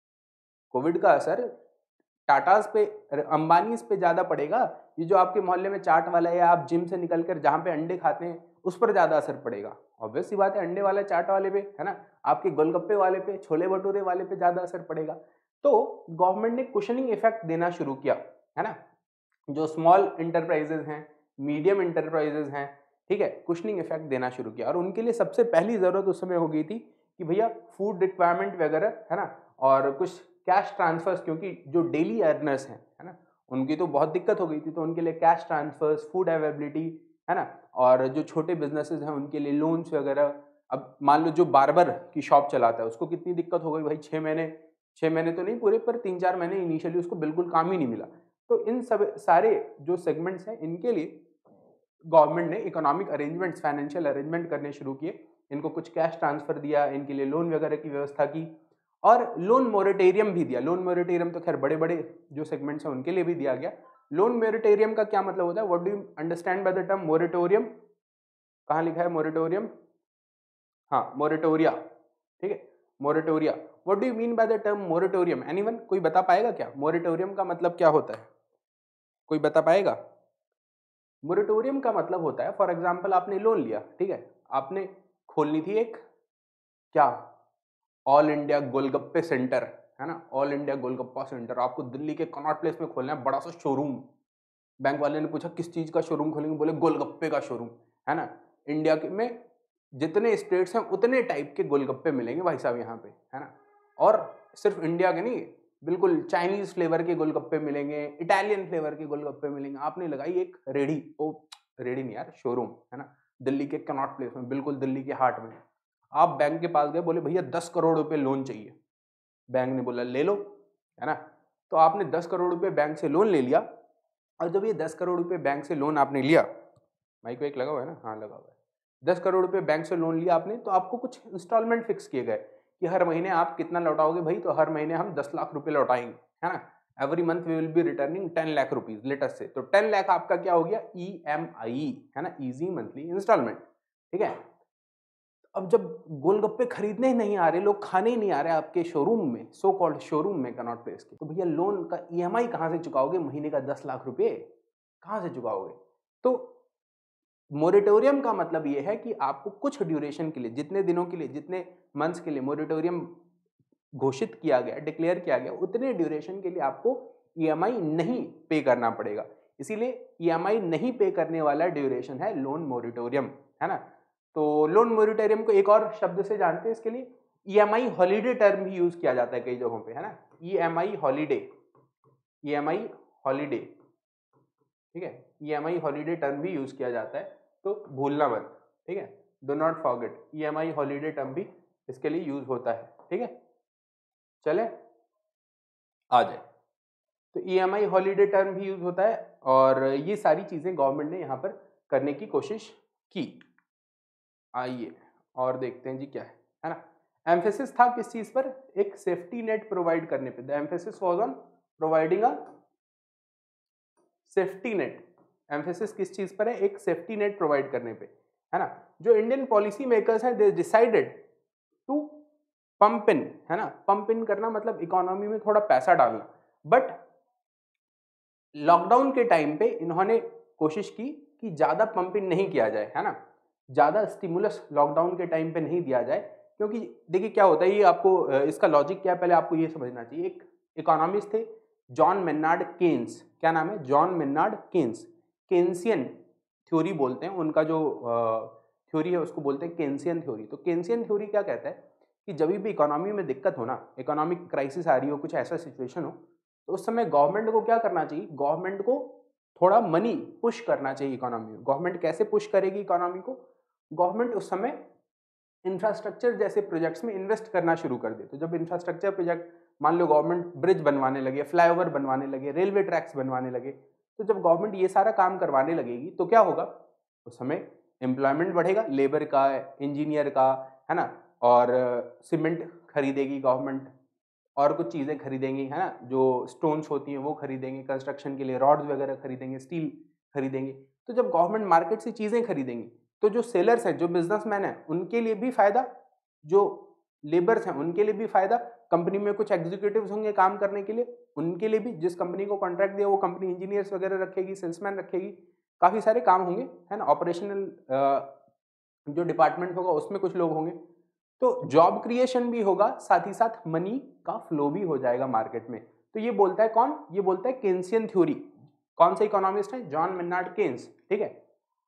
कोविड का असर टाटास पे, अंबानीज पे ज्यादा पड़ेगा, ये जो आपके मोहल्ले में चाट वाला है या आप जिम से निकलकर जहां पे अंडे खाते हैं उस पर ज्यादा असर पड़ेगा? ऑब्वियस सी बात है, अंडे वाले चाट वाले पे, है ना, आपके गोलगप्पे वाले पे, छोले भटूरे वाले पे ज्यादा असर पड़ेगा। तो गवर्नमेंट ने कुशनिंग इफेक्ट देना शुरू किया, है ना, जो स्मॉल इंटरप्राइजेज हैं, मीडियम इंटरप्राइजेज हैं, ठीक है, कुशनिंग इफेक्ट देना शुरू किया। और उनके लिए सबसे पहली जरूरत उस समय हो गई थी कि भैया फूड रिक्वायरमेंट वगैरह, है ना, और कुछ कैश ट्रांसफर्स, क्योंकि जो डेली अर्नर्स हैं, है ना, उनकी तो बहुत दिक्कत हो गई थी, तो उनके लिए कैश ट्रांसफर्स, फूड अवेलेबिलिटी, है ना, और जो छोटे बिजनेसेस हैं उनके लिए लोन्स वगैरह। अब मान लो जो बार्बर की शॉप चलाता है उसको कितनी दिक्कत हो गई भाई, छः महीने छः महीने तो नहीं पूरे, पर तीन चार महीने इनिशियली उसको बिल्कुल काम ही नहीं मिला। तो इन सब सारे जो सेगमेंट्स हैं इनके लिए गवर्नमेंट ने इकोनॉमिक अरेंजमेंट्स, फाइनेंशियल अरेंजमेंट करने शुरू किए, इनको कुछ कैश ट्रांसफर दिया, इनके लिए लोन वगैरह की व्यवस्था की, और लोन मोरेटेरियम भी दिया। लोन मोरेटेरियम तो खैर बड़े बड़े जो सेगमेंट्स हैं उनके लिए भी दिया गया। लोन मोरेटेरियम का क्या मतलब होता है, what do you understand by the term moratorium? कहाँ लिखा है मोरेटोरियम? हाँ, मोरेटोरिया, ठीक है, moratoria. What do you mean by the term moratorium? Anyone, कोई बता पाएगा क्या मोरेटोरियम का मतलब क्या होता है? कोई बता पाएगा? मोरेटोरियम का मतलब होता है, फॉर एग्जाम्पल आपने लोन लिया, ठीक है, आपने खोलनी थी एक क्या, ऑल इंडिया गोलगप्पे सेंटर, है ना, ऑल इंडिया गोलगप्पा सेंटर, आपको दिल्ली के कनॉट प्लेस में खोलना है, बड़ा सा शोरूम। बैंक वाले ने पूछा किस चीज का शोरूम खोलेंगे, बोले गोलगप्पे का शोरूम, है ना। इंडिया के में जितने स्टेट्स हैं उतने टाइप के गोलगप्पे मिलेंगे भाई साहब यहाँ पे, है ना। और सिर्फ इंडिया के नहीं, बिल्कुल चाइनीज फ्लेवर के गोलगप्पे मिलेंगे, इटालियन फ्लेवर के गोलगप्पे मिलेंगे। आपने लगाई एक रेडी, ओ रेडी नहीं यार, शोरूम, है ना, दिल्ली के कनॉट प्लेस में, बिल्कुल दिल्ली के हार्ट में। आप बैंक के पास गए, बोले भैया दस करोड़ रुपए लोन चाहिए, बैंक ने बोला ले लो, है ना। तो आपने दस करोड़ रुपए बैंक से लोन ले लिया, और जब ये दस करोड़ रुपए बैंक से लोन आपने लिया, माइक एक लगा हुआ है ना, हाँ लगा हुआ है, दस करोड़ रुपए बैंक से लोन लिया आपने, तो आपको कुछ इंस्टॉलमेंट फिक्स किए गए कि हर महीने आप कितना लौटाओगे भाई, तो हर महीने हम दस लाख रुपए लौटाएंगे, है ना। Every month we will be returning ten lakh rupees latest से, तो टेन लाख आपका क्या हो गया, ई एम आई, है ना, इजी मंथली इंस्टॉलमेंट, ठीक है। अब जब गोलगप्पे खरीदने ही नहीं आ रहे, लोग खाने ही नहीं आ रहे आपके शोरूम में, सो कॉल्ड शोरूम में, कनॉट प्लेस के, तो भैया लोन का ईएमआई कहां से चुकाओगे, महीने का दस लाख रुपए कहां से चुकाओगे। तो मोरेटोरियम का मतलब यह है कि आपको कुछ ड्यूरेशन के लिए, जितने दिनों के लिए, जितने मंथ्स के लिए मोरेटोरियम घोषित किया गया, डिक्लेयर किया गया, उतने ड्यूरेशन के लिए आपको ईएमआई नहीं पे करना पड़ेगा। इसीलिए ईएमआई नहीं पे करने वाला ड्यूरेशन है लोन मोरेटोरियम, है ना। तो लोन मोरेटोरियम को एक और शब्द से जानते हैं, इसके लिए ईएमआई हॉलीडे टर्म भी यूज किया जाता है कई जगहों पे, है ना। ईएमआई हॉलीडे, ईएमआई हॉलीडे, ठीक है, ईएमआई हॉलीडे टर्म भी यूज किया जाता है, तो भूलना मत, ठीक है, do not forget, EMI holiday term भी इसके लिए यूज होता है, ठीक है। चले आ जाए, तो ईएमआई हॉलीडे टर्म भी यूज होता है, और ये सारी चीजें गवर्नमेंट ने यहाँ पर करने की कोशिश की। आइए और देखते हैं जी क्या है, है ना। एम्फेसिस था किस चीज पर, एक सेफ्टी नेट प्रोवाइड करने पे, the emphasis was on providing a safety net. Emphasis किस चीज पर है, एक सेफ्टी नेट प्रोवाइड करने पे, है ना। जो इंडियन पॉलिसी मेकर्स हैं, they decided to pump in, है ना, पंप इन करना मतलब इकोनॉमी में थोड़ा पैसा डालना, बट लॉकडाउन के टाइम पे इन्होंने कोशिश की कि ज्यादा पंप इन नहीं किया जाए, है ना, ज्यादा स्टिमुलस लॉकडाउन के टाइम पे नहीं दिया जाए, क्योंकि देखिए क्या होता है, ये आपको इसका लॉजिक क्या है, पहले आपको ये समझना चाहिए। एक इकोनॉमिस्ट थे जॉन मेनार्ड केन्स, क्या नाम है, John Maynard Keynes, Keynesian theory बोलते हैं, उनका जो थ्योरी है उसको बोलते हैं केन्सियन थ्योरी। तो केन्सियन थ्योरी क्या कहता है कि जब भी इकोनॉमी में दिक्कत हो ना, इकोनॉमिक क्राइसिस आ रही हो, कुछ ऐसा सिचुएशन हो, तो उस समय गवर्नमेंट को क्या करना चाहिए, गवर्नमेंट को थोड़ा मनी पुश करना चाहिए इकोनॉमी में। गवर्नमेंट कैसे पुश करेगी इकोनॉमी को, गवर्नमेंट उस समय इंफ्रास्ट्रक्चर जैसे प्रोजेक्ट्स में इन्वेस्ट करना शुरू कर दे। तो जब इंफ्रास्ट्रक्चर प्रोजेक्ट, मान लो गवर्नमेंट ब्रिज बनवाने लगे, फ्लाईओवर बनवाने लगे, रेलवे ट्रैक्स बनवाने लगे, तो जब गवर्नमेंट ये सारा काम करवाने लगेगी तो क्या होगा, उस समय एम्प्लॉयमेंट बढ़ेगा, लेबर का, इंजीनियर का, है ना, और सीमेंट खरीदेगी गवर्नमेंट, और कुछ चीज़ें खरीदेंगी, है ना, जो स्टोन्स होती हैं वो खरीदेंगे कंस्ट्रक्शन के लिए, रॉड्स वगैरह खरीदेंगे, स्टील खरीदेंगे। तो जब गवर्नमेंट मार्केट से चीज़ें खरीदेंगी तो जो सेलर्स हैं, जो बिजनेसमैन हैं, उनके लिए भी फायदा, जो लेबर्स हैं उनके लिए भी फायदा, कंपनी में कुछ एग्जीक्यूटिव्स होंगे काम करने के लिए, उनके लिए भी, जिस कंपनी को कॉन्ट्रैक्ट दिया वो कंपनी इंजीनियर्स वगैरह रखेगी, सेल्समैन रखेगी, काफ़ी सारे काम होंगे, है ना, ऑपरेशनल जो डिपार्टमेंट होगा उसमें कुछ लोग होंगे, तो जॉब क्रिएशन भी होगा, साथ ही साथ मनी का फ्लो भी हो जाएगा मार्केट में। तो ये बोलता है कौन, ये बोलता है केन्सियन थ्योरी। कौन सा इकोनॉमिस्ट है, जॉन मेनार्ड केन्स, ठीक है।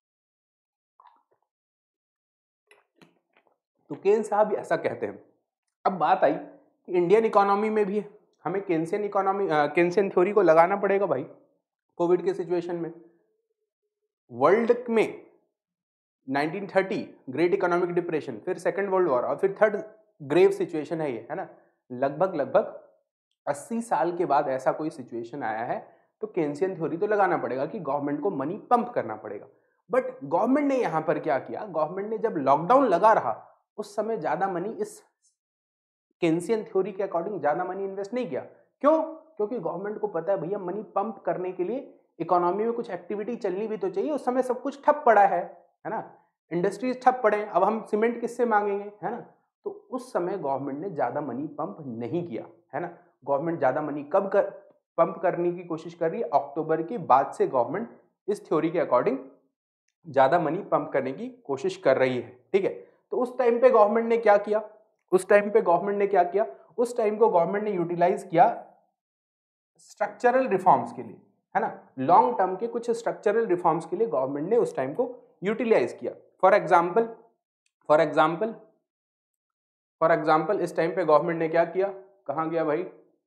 तो केन्स साहब ऐसा कहते हैं। अब बात आई कि इंडियन इकोनॉमी में भी हमें केन्सियन इकोनॉमी, केन्सियन थ्योरी को लगाना पड़ेगा भाई, कोविड के सिचुएशन में। वर्ल्ड में nineteen thirty great economic depression, फिर सेकेंड वर्ल्ड वॉर, और फिर थर्ड ग्रेव सिचुएशन है ये, है ना, लगभग लगभग अस्सी साल के बाद ऐसा कोई सिचुएशन आया है, तो केन्सियन थ्योरी तो लगाना पड़ेगा कि गवर्नमेंट को मनी पंप करना पड़ेगा। बट गवर्नमेंट ने यहां पर क्या किया, गवर्नमेंट ने जब लॉकडाउन लगा रहा उस समय ज्यादा मनी इस केन्सियन थ्योरी के अकॉर्डिंग ज्यादा मनी इन्वेस्ट नहीं किया। क्यों, क्योंकि गवर्नमेंट को पता है भैया मनी पंप करने के लिए इकोनॉमी में कुछ एक्टिविटी चलनी भी तो चाहिए, उस समय सब कुछ ठप पड़ा है है ना, इंडस्ट्रीज ठप पड़े, अब हम सीमेंट किससे मांगेंगे, है ना। तो उस समय गवर्नमेंट ने ज्यादा मनी पंप नहीं किया, है ना। गवर्नमेंट ज्यादा मनी कब कर पंप करने की कोशिश कर रही है, अक्टूबर के बाद से गवर्नमेंट इस थ्योरी के अकॉर्डिंग ज्यादा मनी पंप करने की कोशिश कर रही है, ठीक है। तो उस टाइम पे गवर्नमेंट ने क्या किया, उस टाइम पे गवर्नमेंट ने क्या किया, उस टाइम को गवर्नमेंट ने यूटिलाइज किया स्ट्रक्चरल रिफॉर्म्स के लिए, है ना, लॉन्ग टर्म के कुछ स्ट्रक्चरल रिफॉर्म्स के लिए गवर्नमेंट ने उस टाइम को यूटिलाइज किया। For example for example for example इस टाइम पे गवर्नमेंट ने क्या किया, कहां गया भाई,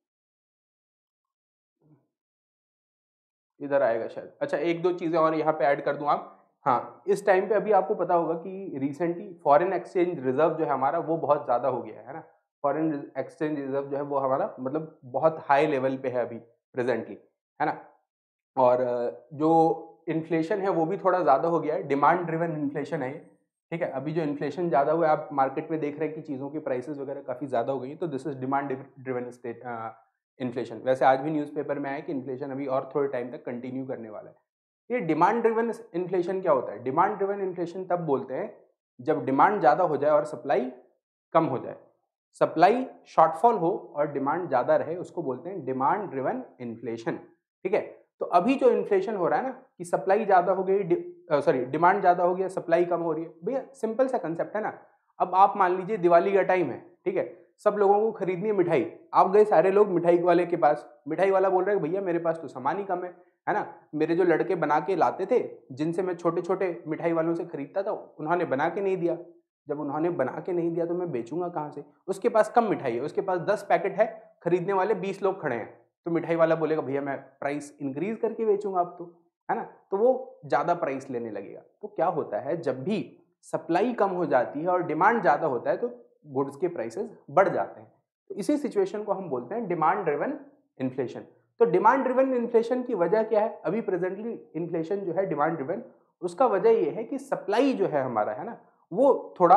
इधर आएगा शायद, अच्छा एक दो चीजें और यहाँ पे ऐड कर दूं आप। हाँ, इस टाइम पे अभी आपको पता होगा कि रिसेंटली फॉरेन एक्सचेंज रिजर्व जो है हमारा वो बहुत ज्यादा हो गया है ना, फॉरेन एक्सचेंज रिजर्व जो है वो हमारा मतलब बहुत हाई लेवल पे है अभी प्रेजेंटली, है ना। और जो इन्फ्लेशन है वो भी थोड़ा ज़्यादा हो गया है, डिमांड ड्रिवन इन्फ्लेशन है ये, ठीक है। अभी जो इन्फ्लेशन ज़्यादा हुआ है, आप मार्केट में देख रहे हैं कि चीज़ों की प्राइसेस वगैरह काफ़ी ज़्यादा हो गई है, तो this is demand driven state inflation. वैसे आज भी न्यूज़पेपर में आया कि इन्फ्लेशन अभी और थोड़े टाइम तक कंटिन्यू करने वाला है। ये डिमांड ड्रिवन इन्फ्लेशन क्या होता है? डिमांड ड्रिवन इन्फ्लेशन तब बोलते हैं जब डिमांड ज़्यादा हो जाए और सप्लाई कम हो जाए। सप्लाई शॉर्टफॉल हो और डिमांड ज़्यादा रहे, उसको बोलते हैं डिमांड ड्रिवन इन्फ्लेशन, ठीक है। तो अभी जो इन्फ्लेशन हो रहा है ना कि सप्लाई ज़्यादा हो गई, सॉरी डिमांड ज़्यादा हो गया, सप्लाई कम हो रही है, भैया सिंपल सा कंसेप्ट है ना। अब आप मान लीजिए दिवाली का टाइम है, ठीक है, सब लोगों को खरीदनी है मिठाई, आप गए सारे लोग मिठाई वाले के पास, मिठाई वाला बोल रहा है भैया मेरे पास तो सामान ही कम है, है ना। मेरे जो लड़के बना के लाते थे, जिनसे मैं छोटे छोटे मिठाई वालों से खरीदता था, उन्होंने बना के नहीं दिया। जब उन्होंने बना के नहीं दिया तो मैं बेचूंगा कहाँ से? उसके पास कम मिठाई है, उसके पास दस पैकेट है, खरीदने वाले बीस लोग खड़े हैं, तो मिठाई वाला बोलेगा भैया मैं प्राइस इंक्रीज करके बेचूंगा अब तो, है ना। तो वो ज़्यादा प्राइस लेने लगेगा। तो क्या होता है, जब भी सप्लाई कम हो जाती है और डिमांड ज़्यादा होता है तो गुड्स के प्राइसेस बढ़ जाते हैं। तो इसी सिचुएशन को हम बोलते हैं डिमांड ड्रिवन इन्फ्लेशन। तो डिमांड ड्रिवन इन्फ्लेशन की वजह क्या है? अभी प्रेजेंटली इन्फ्लेशन जो है डिमांड ड्रिवन, उसका वजह ये है कि सप्लाई जो है हमारा, है ना, वो थोड़ा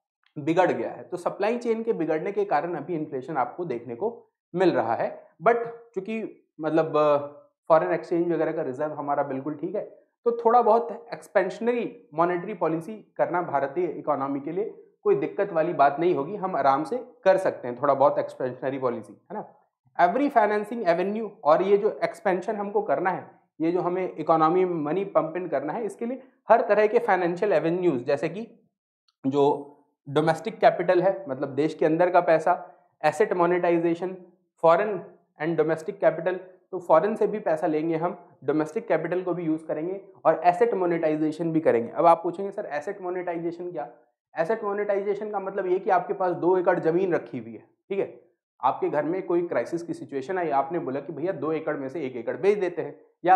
बिगड़ गया है। तो सप्लाई चेन के बिगड़ने के कारण अभी इन्फ्लेशन आपको देखने को मिल रहा है। बट चूंकि मतलब फॉरेन एक्सचेंज वगैरह का रिजर्व हमारा बिल्कुल ठीक है, तो थोड़ा बहुत एक्सपेंशनरी मॉनेटरी पॉलिसी करना भारतीय इकोनॉमी के लिए कोई दिक्कत वाली बात नहीं होगी, हम आराम से कर सकते हैं थोड़ा बहुत एक्सपेंशनरी पॉलिसी, है ना। एवरी फाइनेंसिंग एवेन्यू, और ये जो एक्सपेंशन हमको करना है, ये जो हमें इकोनॉमी में मनी पंप इन करना है, इसके लिए हर तरह के फाइनेंशियल एवेन्यूज, जैसे कि जो डोमेस्टिक कैपिटल है, मतलब देश के अंदर का पैसा, asset monetization, foreign and domestic capital, तो फॉरेन से भी पैसा लेंगे हम, डोमेस्टिक कैपिटल को भी यूज करेंगे और एसेट मोनेटाइजेशन भी करेंगे। अब आप पूछेंगे सर एसेट मोनेटाइजेशन क्या? एसेट मोनेटाइजेशन का मतलब ये कि आपके पास दो एकड़ जमीन रखी हुई है, ठीक है, आपके घर में कोई क्राइसिस की सिचुएशन आई, आपने बोला कि भैया दो एकड़ में से एक एकड़ बेच देते हैं, या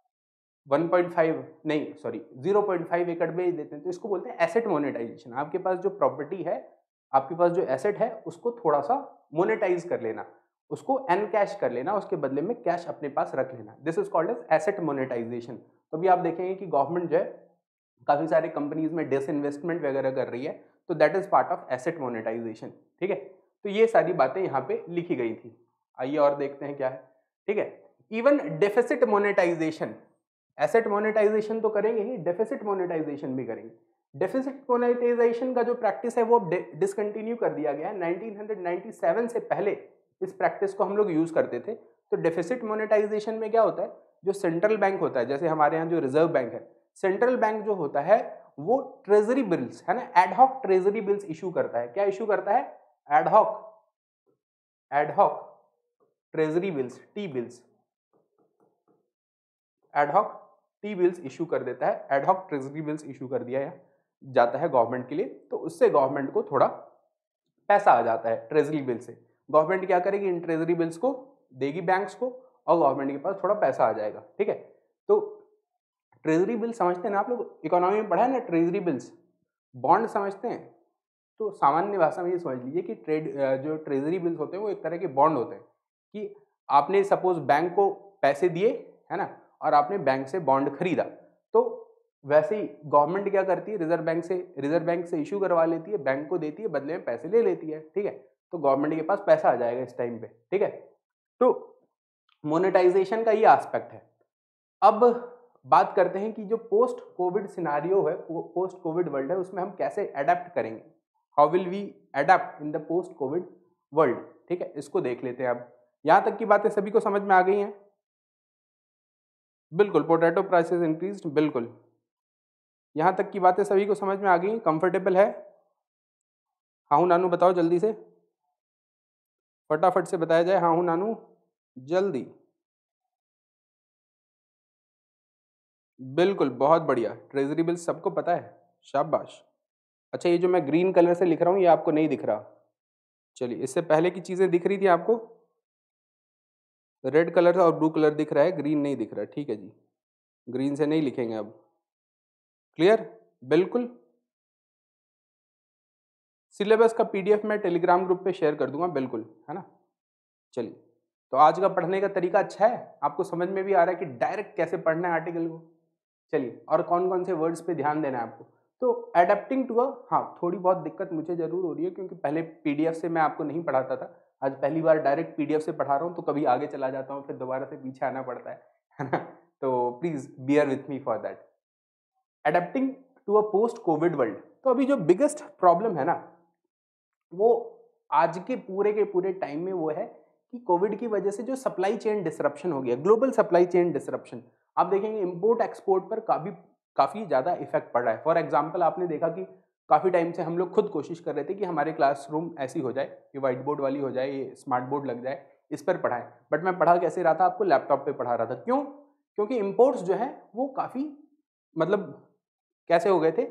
वन पॉइंट फाइव नहीं सॉरी ज़ीरो पॉइंट फाइव एकड़ बेच देते हैं, तो इसको बोलते हैं एसेट मोनेटाइजेशन। आपके पास जो प्रॉपर्टी है, आपके पास जो एसेट है, उसको थोड़ा सा मोनेटाइज कर लेना, उसको एनकैश कर लेना, उसके बदले में कैश अपने पास रख लेना, this is called as asset monetization. तो अभी आप देखेंगे कि गवर्नमेंट जो है काफी सारे कंपनीज में डिसइन्वेस्टमेंट वगैरह कर रही है, तो that is part of asset monetization, ठीक है। तो ये सारी बातें यहाँ पे लिखी गई थी। आइए और देखते हैं क्या है, ठीक है। Even deficit monetization, asset monetization तो करेंगे ही, डेफिसिट मोनेटाइजेशन भी करेंगे। डेफिसिट मोनेटाइजेशन का जो प्रैक्टिस है वो डिसकंटिन्यू कर दिया गया है। नाइनटीन नाइंटी सेवन से पहले इस प्रैक्टिस को हम लोग यूज करते थे। तो डेफिसिट मोनेटाइजेशन में क्या होता है, जो सेंट्रल बैंक होता है, जैसे हमारे यहाँ जो रिजर्व बैंक है, सेंट्रल बैंक जो होता है वो ट्रेजरी बिल्स, है ना, एडहॉक ट्रेजरी बिल्स इशू करता है। क्या इशू करता है? Ad hoc ad hoc treasury bills, T bills, ad hoc T bills issue कर देता है, एडहॉक ट्रेजरी बिल्स इशू कर दिया है जाता है गवर्नमेंट के लिए, तो उससे गवर्नमेंट को थोड़ा पैसा आ जाता है ट्रेजरी बिल से। गवर्नमेंट क्या करेगी, इन ट्रेजरी बिल्स को देगी बैंक्स को और गवर्नमेंट के पास थोड़ा पैसा आ जाएगा, ठीक है। तो ट्रेजरी बिल समझते हैं ना आप लोग, इकोनॉमी में पढ़ा है ना ट्रेजरी बिल्स, बॉन्ड समझते हैं। तो सामान्य भाषा में ये समझ लीजिए कि ट्रेड जो ट्रेजरी बिल्स होते हैं वो एक तरह के बॉन्ड होते हैं, कि आपने सपोज बैंक को पैसे दिए, है ना, और आपने बैंक से बॉन्ड खरीदा, तो वैसे ही गवर्नमेंट क्या करती है, रिजर्व बैंक से रिजर्व बैंक से इशू करवा लेती है, बैंक को देती है, बदले में पैसे ले लेती है, ठीक है। तो गवर्नमेंट के पास पैसा आ जाएगा इस टाइम पे, ठीक है। तो मोनेटाइजेशन का ये एस्पेक्ट है। अब बात करते हैं कि जो पोस्ट कोविड सिनारियो है, पोस्ट कोविड वर्ल्ड है, उसमें हम कैसे अडेप्ट करेंगे, how will we adapt in the post COVID world, ठीक है। इसको देख लेते हैं। अब यहां तक की बातें सभी को समझ में आ गई हैं? बिल्कुल, पोटैटो प्राइसेस इंक्रीज, बिल्कुल, यहां तक की बातें सभी को समझ में आ गई, कंफर्टेबल है? हाँ हूँ नानू बताओ जल्दी से, फटाफट से बताया जाए, हाँ हूँ नानू जल्दी। बिल्कुल, बहुत बढ़िया, ट्रेजरी बिल सबको पता है, शाबाश। अच्छा, ये जो मैं ग्रीन कलर से लिख रहा हूँ ये आपको नहीं दिख रहा, चलिए इससे पहले की चीजें दिख रही थी आपको, रेड कलर और ब्लू कलर दिख रहा है, ग्रीन नहीं दिख रहा, ठीक है जी, ग्रीन से नहीं लिखेंगे अब, क्लियर? बिल्कुल सिलेबस का पीडीएफ मैं टेलीग्राम ग्रुप पे शेयर कर दूंगा, बिल्कुल, है ना। चलिए, तो आज का पढ़ने का तरीका अच्छा है, आपको समझ में भी आ रहा है कि डायरेक्ट कैसे पढ़ना है आर्टिकल को। चलिए, और कौन कौन से वर्ड्स पे ध्यान देना है आपको। तो एडेप्टिंग टू अ, हाँ थोड़ी बहुत दिक्कत मुझे जरूर हो रही है क्योंकि पहले पीडीएफ से मैं आपको नहीं पढ़ाता था, आज पहली बार डायरेक्ट पीडीएफ से पढ़ा रहा हूँ, तो कभी आगे चला जाता हूँ, फिर दोबारा से पीछे आना पड़ता है है ना। तो please bear with me for that. Adapting to a post COVID world, तो अभी जो बिगेस्ट प्रॉब्लम है ना, वो आज के पूरे के पूरे टाइम में वो है कि कोविड की वजह से जो सप्लाई चेन डिसरप्शन हो गया, ग्लोबल सप्लाई चेन डिसरप्शन, आप देखेंगे इंपोर्ट एक्सपोर्ट पर काफी काफी ज्यादा इफेक्ट पड़ रहा है। फॉर एग्जांपल, आपने देखा कि काफी टाइम से हम लोग खुद कोशिश कर रहे थे कि हमारे क्लासरूम ऐसी हो जाए, ये व्हाइट बोर्ड वाली हो जाए, ये स्मार्ट बोर्ड लग जाए, इस पर पढ़ाएं, बट मैं पढ़ा कैसे रहा था, आपको लैपटॉप पे पढ़ा रहा था। क्यों? क्योंकि इंपोर्ट्स जो है वो काफी मतलब कैसे हो गए थे,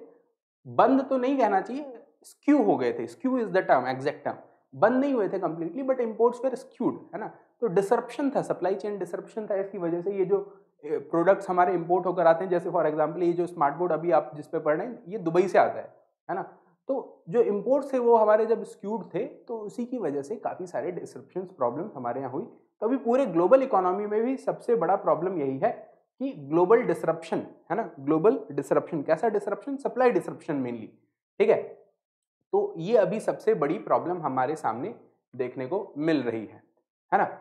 बंद तो नहीं कहना चाहिए, स्क्यू हो गए थे। Skew is the term, exact term. बंद नहीं हुए थे कंप्लीटली, बट इंपोर्ट्स पर स्क्यूड, है ना। तो डिसरप्शन था, सप्लाई चेन डिसरप्शन था। इसकी वजह से ये जो प्रोडक्ट्स हमारे इंपोर्ट होकर आते हैं, जैसे फॉर एग्जांपल ये जो स्मार्ट बोर्ड अभी आप जिस पे पढ़ रहे हैं, ये दुबई से आता है है ना। तो जो इंपोर्ट्स थे वो हमारे जब स्क्यूड थे, तो उसी की वजह से काफी सारे डिसरप्शन प्रॉब्लम हमारे यहाँ हुई। तो अभी पूरे ग्लोबल इकोनॉमी में भी सबसे बड़ा प्रॉब्लम यही है कि ग्लोबल डिसरप्शन, है ना। ग्लोबल डिसरप्शन, कैसा डिसरप्शन? सप्लाई डिसरप्शन मेनली, ठीक है। तो ये अभी सबसे बड़ी प्रॉब्लम हमारे सामने देखने को मिल रही है है ना।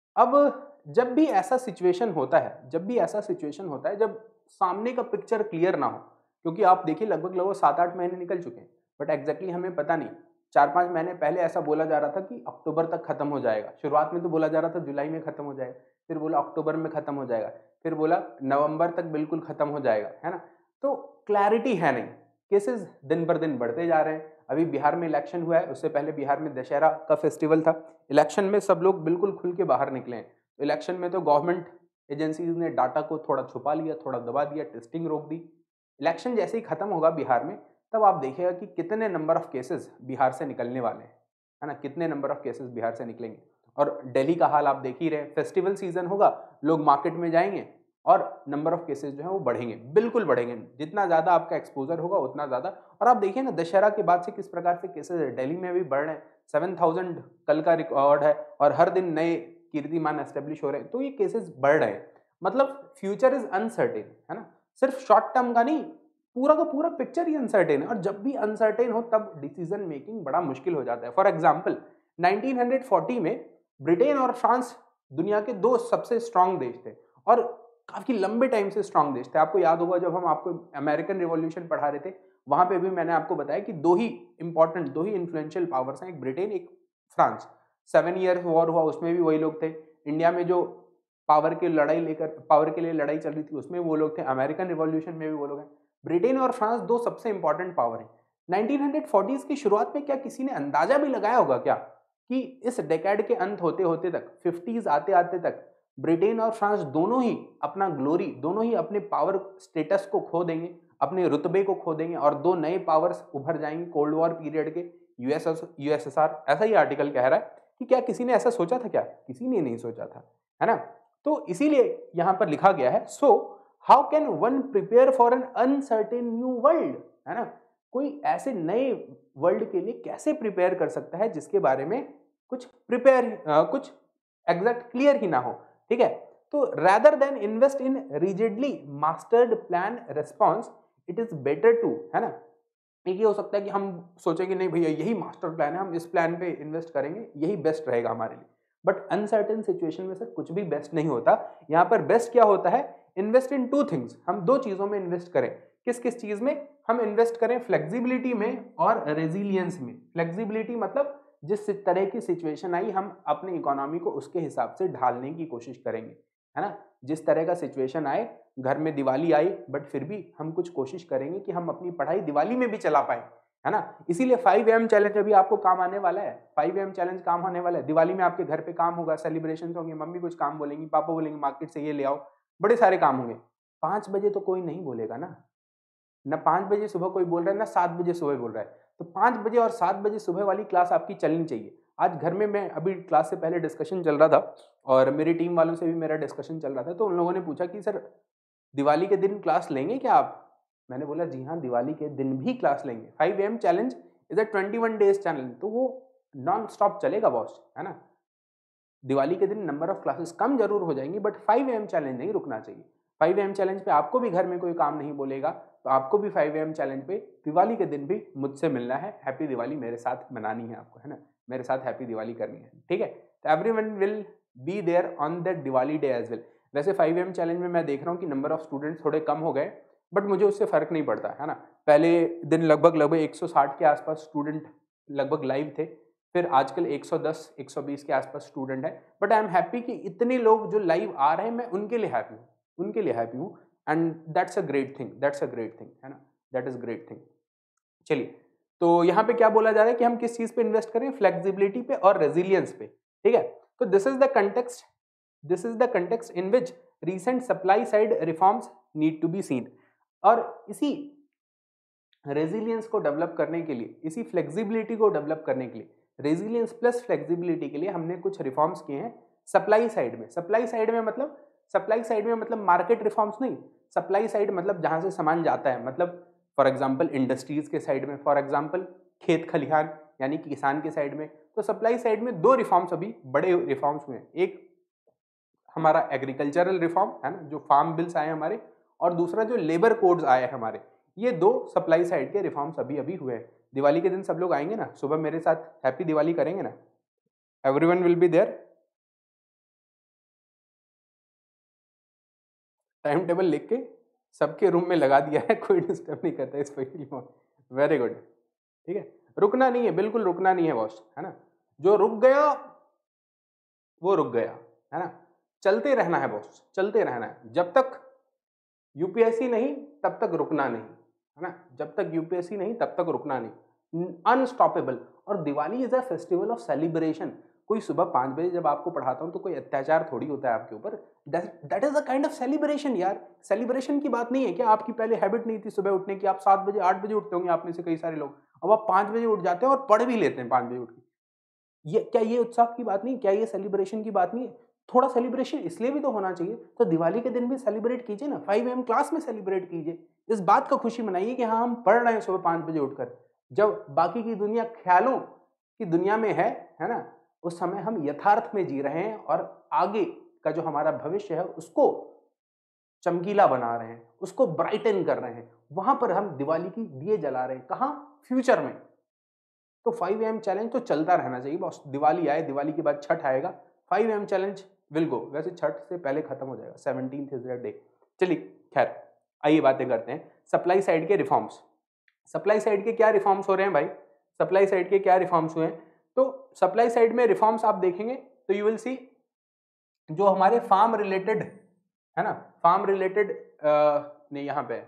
अब जब भी ऐसा सिचुएशन होता है, जब भी ऐसा सिचुएशन होता है जब सामने का पिक्चर क्लियर ना हो, क्योंकि आप देखिए लगभग लगभग सात आठ महीने निकल चुके हैं, बट एग्जैक्टली हमें पता नहीं। चार पांच महीने पहले ऐसा बोला जा रहा था कि अक्टूबर तक खत्म हो जाएगा, शुरुआत में तो बोला जा रहा था जुलाई में खत्म हो जाएगा, फिर बोला अक्टूबर में खत्म हो जाएगा, फिर बोला नवंबर तक बिल्कुल खत्म हो जाएगा, है ना। तो क्लैरिटी है नहीं, केसेस दिन पर दिन बढ़ते जा रहे हैं। अभी बिहार में इलेक्शन हुआ है, उससे पहले बिहार में दशहरा का फेस्टिवल था। इलेक्शन में सब लोग बिल्कुल खुल के बाहर निकले हैं। इलेक्शन में तो गवर्नमेंट एजेंसीज ने डाटा को थोड़ा छुपा लिया, थोड़ा दबा दिया, टेस्टिंग रोक दी। इलेक्शन जैसे ही खत्म होगा बिहार में, तब आप देखिएगा कि कितने नंबर ऑफ केसेस बिहार से निकलने वाले हैं, है ना। कितने नंबर ऑफ केसेस बिहार से निकलेंगे। और दिल्ली का हाल आप देख ही रहे, फेस्टिवल सीजन होगा, लोग मार्केट में जाएंगे और नंबर ऑफ केसेस जो है वो बढ़ेंगे, बिल्कुल बढ़ेंगे। जितना ज्यादा आपका एक्सपोजर होगा उतना ज्यादा। और आप देखिए ना, दशहरा के बाद से किस प्रकार से केसेस है, दिल्ली में भी बढ़ रहे हैं। सेवन थाउजेंड कल का रिकॉर्ड है और हर दिन नए कीर्तिमान एस्टेब्लिश हो रहे हैं। तो ये केसेस बढ़ रहे हैं, मतलब फ्यूचर इज अनसर्टेन, है ना। सिर्फ शॉर्ट टर्म का नहीं, पूरा का पूरा पिक्चर ही अनसर्टेन है। और जब भी अनसर्टेन हो तब डिसीजन मेकिंग बड़ा मुश्किल हो जाता है। फॉर एग्जाम्पल, नाइनटीन फोर्टी में ब्रिटेन और फ्रांस दुनिया के दो सबसे स्ट्रांग देश थे और काफी लंबे टाइम से स्ट्रांग देश थे। आपको याद होगा जब हम आपको अमेरिकन रिवॉल्यूशन पढ़ा रहे थे, वहां पे भी मैंने आपको बताया कि दो ही इंपॉर्टेंट, दो ही इन्फ्लुएंशियल पावर्स हैं, एक ब्रिटेन एक फ्रांस। सेवन ईयर वॉर हुआ, उसमें भी वही लोग थे। इंडिया में जो पावर की लड़ाई लेकर, पावर के लिए लड़ाई चल रही थी, उसमें वो लोग थे। अमेरिकन रिवॉल्यूशन में भी वो लोग हैं। ब्रिटेन और फ्रांस दो सबसे इंपॉर्टेंट पावर हैं। नाइनटीन फोर्टीज़ की शुरुआत में क्या किसी ने अंदाजा भी लगाया होगा क्या कि इस डेकेड के अंत होते होते तक, फिफ्टीज आते आते तक ब्रिटेन और फ्रांस दोनों ही अपना ग्लोरी, दोनों ही अपने पावर स्टेटस को खो देंगे, अपने रुतबे को खो देंगे और दो नए पावर्स उभर जाएंगे कोल्ड वॉर पीरियड के, यूएस यूएसएसआर। ऐसा ही आर्टिकल कह रहा है कि क्या किसी ने ऐसा सोचा था? क्या किसी ने नहीं सोचा था, है ना। तो इसीलिए यहां पर लिखा गया है, so how can one prepare for an uncertain new world, है ना। कोई ऐसे नए वर्ल्ड के लिए कैसे प्रिपेयर कर सकता है जिसके बारे में कुछ प्रिपेयर कुछ एग्जैक्ट क्लियर ही ना हो, ठीक है। तो rather than invest in rigidly mastered plan response, it is better to, है ना। एक ये हो सकता है कि हम सोचेंगे नहीं भैया यही मास्टर प्लान है, हम इस प्लान पे इन्वेस्ट करेंगे, यही बेस्ट रहेगा हमारे लिए। बट अनसर्टेन सिचुएशन में सर कुछ भी बेस्ट नहीं होता। यहाँ पर बेस्ट क्या होता है? इन्वेस्ट इन टू थिंग्स, हम दो चीजों में इन्वेस्ट करें। किस किस चीज में हम इन्वेस्ट करें? फ्लेक्सिबिलिटी में और रेजिलियंस में। फ्लेक्सिबिलिटी मतलब जिस तरह की सिचुएशन आई हम अपने इकोनॉमी को उसके हिसाब से ढालने की कोशिश करेंगे, है ना। जिस तरह का सिचुएशन आए, घर में दिवाली आई बट फिर भी हम कुछ कोशिश करेंगे कि हम अपनी पढ़ाई दिवाली में भी चला पाए, है ना। इसीलिए फाइव एम चैलेंज अभी आपको काम आने वाला है। फाइव एम चैलेंज काम आने वाला है। दिवाली में आपके घर पे काम होगा, सेलिब्रेशन होंगे, मम्मी कुछ काम बोलेंगी, पापा बोलेंगे मार्केट से ये ले आओ, बड़े सारे काम होंगे। पांच बजे तो कोई नहीं बोलेगा ना, ना पांच बजे सुबह कोई बोल रहा है, ना सात बजे सुबह बोल रहा है। तो पांच बजे और सात बजे सुबह वाली क्लास आपकी चलनी चाहिए। आज घर में, मैं अभी क्लास से पहले डिस्कशन चल रहा था और मेरी टीम वालों से भी मेरा डिस्कशन चल रहा था, तो उन लोगों ने पूछा कि सर दिवाली के दिन क्लास लेंगे क्या आप? मैंने बोला जी हाँ, दिवाली के दिन भी क्लास लेंगे। Five M challenge is a twenty one days challenge, तो वो नॉन स्टॉप चलेगा बॉस, है ना। दिवाली के दिन नंबर ऑफ क्लासेस कम जरूर हो जाएंगी, but five A M challenge नहीं रुकना चाहिए। फाइव ए एम चैलेंज पे आपको भी घर में कोई काम नहीं बोलेगा, तो आपको भी फाइव ए एम चैलेंज पे दिवाली के दिन भी मुझसे मिलना है। हैप्पी दिवाली मेरे साथ मनानी है आपको, है ना, मेरे साथ हैप्पी दिवाली करनी है, ठीक है। तो everyone will be there on that Diwali day as well. वैसे फाइव ए एम चैलेंज में मैं देख रहा हूँ कि नंबर ऑफ स्टूडेंट्स थोड़े कम हो गए, बट मुझे उससे फर्क नहीं पड़ता, है ना। पहले दिन लगभग लगभग एक सौ साठ के आसपास स्टूडेंट लगभग लाइव थे, फिर आजकल एक सौ दस एक सौ बीस के आसपास स्टूडेंट है, बट आई एम हैप्पी कि इतने लोग जो लाइव आ रहे हैं, मैं उनके लिए हैप्पी हूँ, उनके लिए हैप्पी हूँ, and that's a great thing, that's a great thing, है ना, दैट इज ग्रेट थिंग। चलिए, तो यहाँ पे क्या बोला जा रहा है कि हम किस चीज पे इन्वेस्ट करें, फ्लेक्सिबिलिटी पे और रेजिलियंस पे, ठीक है। तो this is the context, this is the context in which recent supply side reforms need to be seen. और इसी रेजिलियंस को डेवलप करने के लिए, इसी फ्लेक्सिबिलिटी को डेवलप करने के लिए, रेजिलियंस प्लस फ्लेक्सिबिलिटी के लिए हमने कुछ रिफॉर्म्स किए हैं सप्लाई साइड में। सप्लाई साइड में मतलब सप्लाई साइड में मतलब मार्केट रिफॉर्म्स नहीं, सप्लाई साइड मतलब जहां से सामान जाता है, मतलब फॉर एग्जांपल इंडस्ट्रीज के साइड में, फॉर एग्जांपल खेत खलिहान यानी कि किसान के साइड में। तो सप्लाई साइड में दो रिफॉर्म्स अभी बड़े रिफॉर्म्स हुए हैं, एक हमारा एग्रीकल्चरल रिफॉर्म है ना, जो फार्म बिल्स आए हमारे, और दूसरा जो लेबर कोड्स आए हैं हमारे। ये दो सप्लाई साइड के रिफॉर्म्स अभी अभी हुए हैं। दिवाली के दिन सब लोग आएंगे ना, सुबह मेरे साथ हैप्पी दिवाली करेंगे ना, everyone will be there. Time table लिख के सबके रूम में लगा दिया है, कोई डिस्टर्ब नहीं करता इस पहली में। वेरी गुड, ठीक है, रुकना नहीं है, बिल्कुल रुकना नहीं है बॉस, है ना। जो रुक गया वो रुक गया, है ना। चलते रहना है बॉस, चलते रहना है, जब तक यूपीएससी नहीं तब तक रुकना नहीं, है ना, जब तक यूपीएससी नहीं तब तक रुकना नहीं, अनस्टॉपेबल। और Diwali is a festival of celebration. कोई सुबह पांच बजे जब आपको पढ़ाता हूं तो कोई अत्याचार थोड़ी होता है आपके ऊपर, that is a kind of celebration यार। सेलिब्रेशन की बात नहीं है क्या, आपकी पहले हैबिट नहीं थी सुबह उठने की, आप सात बजे आठ बजे उठते होंगे आप में से कई सारे लोग, अब आप पांच बजे उठ जाते हैं और पढ़ भी लेते हैं पांच बजे उठ के। ये क्या ये उत्साह की बात नहीं, क्या ये सेलिब्रेशन की बात नहीं है? थोड़ा सेलिब्रेशन इसलिए भी तो होना चाहिए, तो दिवाली के दिन भी सेलिब्रेट कीजिए ना, फाइव एम क्लास में सेलिब्रेट कीजिए, इस बात का खुशी मनाइए कि हाँ हम पढ़ रहे हैं सुबह पांच बजे उठकर। जब बाकी की दुनिया ख्यालों की दुनिया में है है ना, उस समय हम यथार्थ में जी रहे हैं और आगे का जो हमारा भविष्य है उसको चमकीला बना रहे हैं, उसको ब्राइटन कर रहे हैं, वहां पर हम दिवाली की दिए जला रहे हैं, कहां, फ्यूचर में। तो फाइव ए एम चैलेंज तो चलता रहना चाहिए बॉस, दिवाली आए, दिवाली के बाद छठ आएगा, five A M challenge will go. वैसे छठ से पहले खत्म हो जाएगा, सेवनटीन्थ इज दैट डे। चलिए खैर, आइए बातें करते हैं सप्लाई साइड के रिफॉर्म्स। सप्लाई साइड के क्या रिफॉर्म्स हो रहे हैं भाई, सप्लाई साइड के क्या रिफॉर्म्स हुए हैं? तो सप्लाई साइड में रिफॉर्म्स आप देखेंगे तो यू विल सी, जो हमारे फार्म रिलेटेड है ना, फार्म रिलेटेड नहीं यहाँ पे,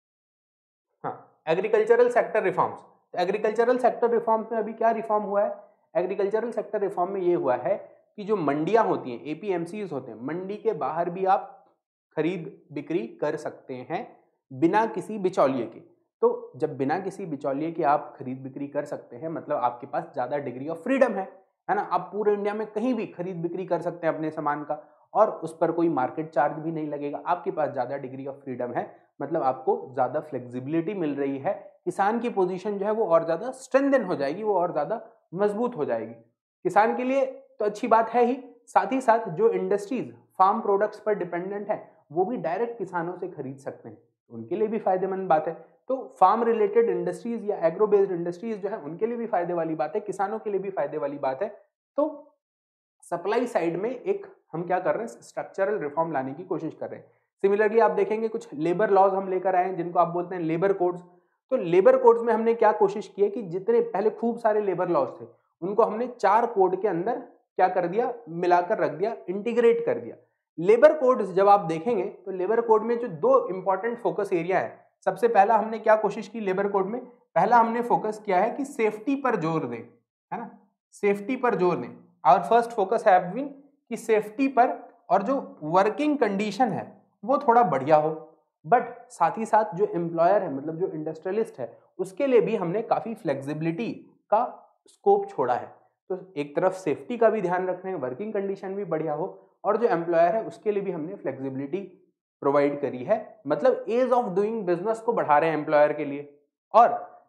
हाँ, agricultural sector reforms. Agricultural sector reforms में अभी क्या रिफॉर्म हुआ है? एग्रीकल्चरल सेक्टर रिफॉर्म में ये हुआ है कि जो मंडियां होती हैं, एपीएमसीज होते हैं, मंडी के बाहर भी आप खरीद बिक्री कर सकते हैं बिना किसी बिचौलिए के। तो जब बिना किसी बिचौलिए के आप खरीद बिक्री कर सकते हैं, मतलब आपके पास ज्यादा डिग्री ऑफ फ्रीडम है, है ना। आप पूरे इंडिया में कहीं भी खरीद बिक्री कर सकते हैं अपने सामान का, और उस पर कोई मार्केट चार्ज भी नहीं लगेगा। आपके पास ज्यादा डिग्री ऑफ फ्रीडम है, मतलब आपको ज्यादा फ्लेक्सिबिलिटी मिल रही है। किसान की पोजीशन जो है वो और ज्यादा स्ट्रेंथन हो जाएगी, वो और ज्यादा मजबूत हो जाएगी। किसान के लिए तो अच्छी बात है ही, साथ ही साथ जो इंडस्ट्रीज फार्म प्रोडक्ट्स पर डिपेंडेंट है वो भी डायरेक्ट किसानों से खरीद सकते हैं, उनके लिए भी फायदेमंद बात है। तो फार्म रिलेटेड इंडस्ट्रीज या एग्रो बेस्ड इंडस्ट्रीज जो है उनके लिए भी फायदे वाली बात है, किसानों के लिए भी फायदे वाली बात है। तो सप्लाई साइड में एक हम क्या कर रहे हैं, स्ट्रक्चरल रिफॉर्म लाने की कोशिश कर रहे हैं। सिमिलरली आप देखेंगे कुछ लेबर लॉज हम लेकर आए हैं जिनको आप बोलते हैं लेबर कोड्स। तो लेबर कोड्स में हमने क्या कोशिश की है कि जितने पहले खूब सारे लेबर लॉज थे उनको हमने चार कोड के अंदर क्या कर दिया, मिलाकर रख दिया, इंटीग्रेट कर दिया। लेबर कोड्स जब आप देखेंगे तो लेबर कोड में जो दो इंपॉर्टेंट फोकस एरिया है, सबसे पहला हमने क्या कोशिश की लेबर कोड में, पहला हमने फोकस किया है कि सेफ्टी पर जोर दें, है ना, सेफ्टी पर जोर दें। Our first focus have been कि सेफ्टी पर, और जो वर्किंग कंडीशन है वो थोड़ा बढ़िया हो। बट साथ ही साथ जो एम्प्लॉयर है, मतलब जो इंडस्ट्रियलिस्ट है, उसके लिए भी हमने काफी फ्लेक्सिबिलिटी का स्कोप छोड़ा है। तो एक तरफ सेफ्टी का भी ध्यान रख रहे हैं, वर्किंग कंडीशन भी बढ़िया हो, और जो एम्प्लॉयर है उसके लिए भी हमने फ्लेक्सिबिलिटी प्रोवाइड करी है, मतलब एज ऑफ डूइंग बिजनेस को बढ़ा रहे हैं एम्प्लॉयर के लिए। और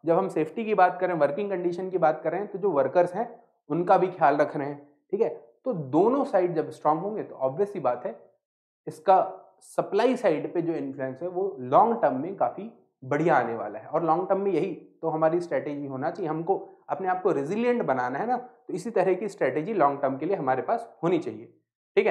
जब हम सेफ्टी की बात करें, वर्किंग कंडीशन की बात करें, तो जो वर्कर्स हैं उनका भी ख्याल रख रहे हैं, ठीक है। तो दोनों साइड जब स्ट्रांग होंगे तो ऑब्वियस सी बात है इसका सप्लाई साइड पे जो इन्फ्लुएंस है वो लॉन्ग टर्म में काफी बढ़िया आने वाला है। और लॉन्ग टर्म में यही तो हमारी स्ट्रेटेजी होना चाहिए, हमको अपने आप को रेजिलिएंट बनाना है ना, तो इसी तरह की स्ट्रेटेजी लॉन्ग टर्म के लिए हमारे पास होनी चाहिए, ठीक है।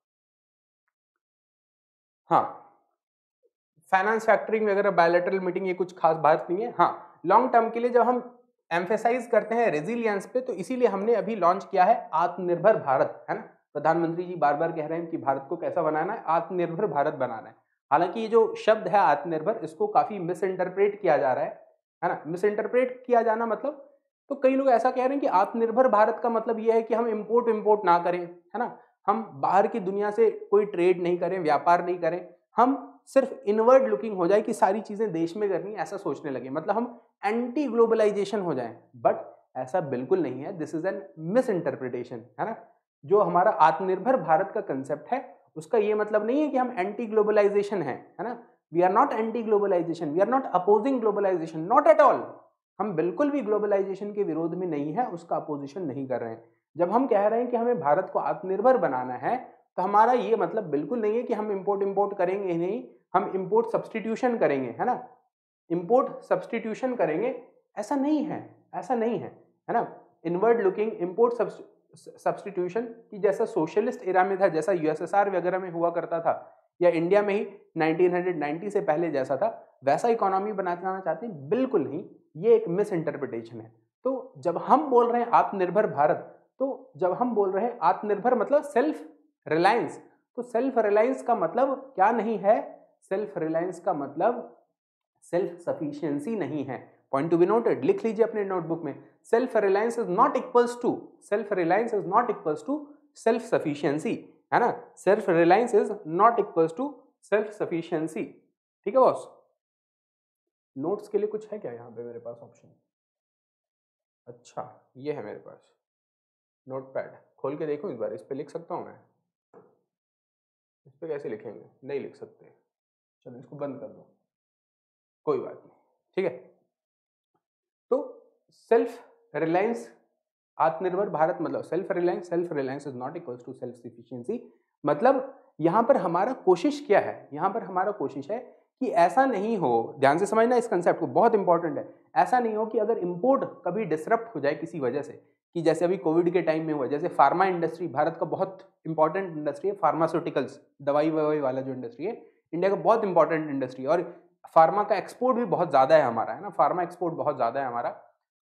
हाँ, फाइनेंस फैक्टरिंग वगैरह, बायलैटरल मीटिंग, ये कुछ खास बात नहीं है। हाँ, लॉन्ग टर्म के लिए जब हम एम्फेसाइज करते हैं रेजिलियंस पे, तो इसीलिए हमने अभी लॉन्च किया है आत्मनिर्भर भारत, है ना। प्रधानमंत्री जी बार बार कह रहे हैं कि भारत को कैसा बनाना है, आत्मनिर्भर भारत बनाना है। हालांकि ये जो शब्द है आत्मनिर्भर, इसको काफी मिस इंटरप्रेट किया जा रहा है है ना। मिस इंटरप्रेट किया जाना मतलब, तो कई लोग ऐसा कह रहे हैं कि आत्मनिर्भर भारत का मतलब ये है कि हम इम्पोर्ट इम्पोर्ट ना करें, है ना, हम बाहर की दुनिया से कोई ट्रेड नहीं करें, व्यापार नहीं करें, हम सिर्फ इनवर्ड लुकिंग हो जाए कि सारी चीजें देश में करनी, ऐसा सोचने लगे, मतलब हम एंटी ग्लोबलाइजेशन हो जाएं। बट ऐसा बिल्कुल नहीं है, this is an misinterpretation, है ना। जो हमारा आत्मनिर्भर भारत का कंसेप्ट है उसका ये मतलब नहीं है कि हम एंटी ग्लोबलाइजेशन है, है ना। We are not anti globalisation, we are not opposing globalisation, not at all. हम बिल्कुल भी ग्लोबलाइजेशन के विरोध में नहीं है, उसका अपोजिशन नहीं कर रहे हैं। जब हम कह रहे हैं कि हमें भारत को आत्मनिर्भर बनाना है, तो हमारा ये मतलब बिल्कुल नहीं है कि हम इंपोर्ट इंपोर्ट करेंगे ही नहीं, हम इंपोर्ट सब्सटीट्यूशन करेंगे, है ना, इंपोर्ट सब्सटीट्यूशन करेंगे, ऐसा नहीं है, ऐसा नहीं है, है ना। इनवर्ड लुकिंग इंपोर्ट सब्सटीट्यूशन की जैसा सोशलिस्ट एरा में था, जैसा यूएसएसआर वगैरह में हुआ करता था, या इंडिया में ही नाइनटीन नाइंटी से पहले जैसा था, वैसा इकोनॉमी बनाना चाहते हैं, बिल्कुल नहीं। ये एक मिस इंटरप्रिटेशन है। तो जब हम बोल रहे हैं आत्मनिर्भर भारत, तो जब हम बोल रहे हैं आत्मनिर्भर मतलब सेल्फ रिलायंस, तो सेल्फ रिलायंस का मतलब क्या नहीं है, सेल्फ रिलायंस का मतलब सेल्फ सफिशिएंसी नहीं है। पॉइंट टू बी नोटेड, लिख लीजिए अपने नोटबुक में, self reliance is not equals to self reliance is not equals to self sufficiency, है ना। Self reliance is not equals to self sufficiency, ठीक है बॉस। नोट्स के लिए कुछ है क्या यहाँ पे मेरे पास ऑप्शन? अच्छा, ये है मेरे पास नोटपैड, खोल के देखूं एक बार, इस पे लिख सकता हूँ मैं? इस पे कैसे लिखेंगे? नहीं लिख सकते, चलो इसको बंद कर दो, कोई बात नहीं, ठीक है। तो सेल्फ रिलायंस, आत्मनिर्भर भारत मतलब self reliance, self reliance is not equals to self sufficiency. मतलब यहां पर हमारा कोशिश क्या है, यहां पर हमारा कोशिश है कि ऐसा नहीं हो, ध्यान से समझना इस कंसेप्ट को, बहुत इंपॉर्टेंट है। ऐसा नहीं हो कि अगर इंपोर्ट कभी डिसरप्ट हो जाए किसी वजह से, कि जैसे अभी कोविड के टाइम में हुआ, जैसे फार्मा इंडस्ट्री भारत का बहुत इंपॉर्टेंट इंडस्ट्री है, फार्मास्यूटिकल्स, दवाई ववाई वाला जो इंडस्ट्री है, इंडिया का बहुत इंपॉर्टेंट इंडस्ट्री है, और फार्मा का एक्सपोर्ट भी बहुत ज्यादा है हमारा, है ना, फार्मा एक्सपोर्ट बहुत ज्यादा है हमारा।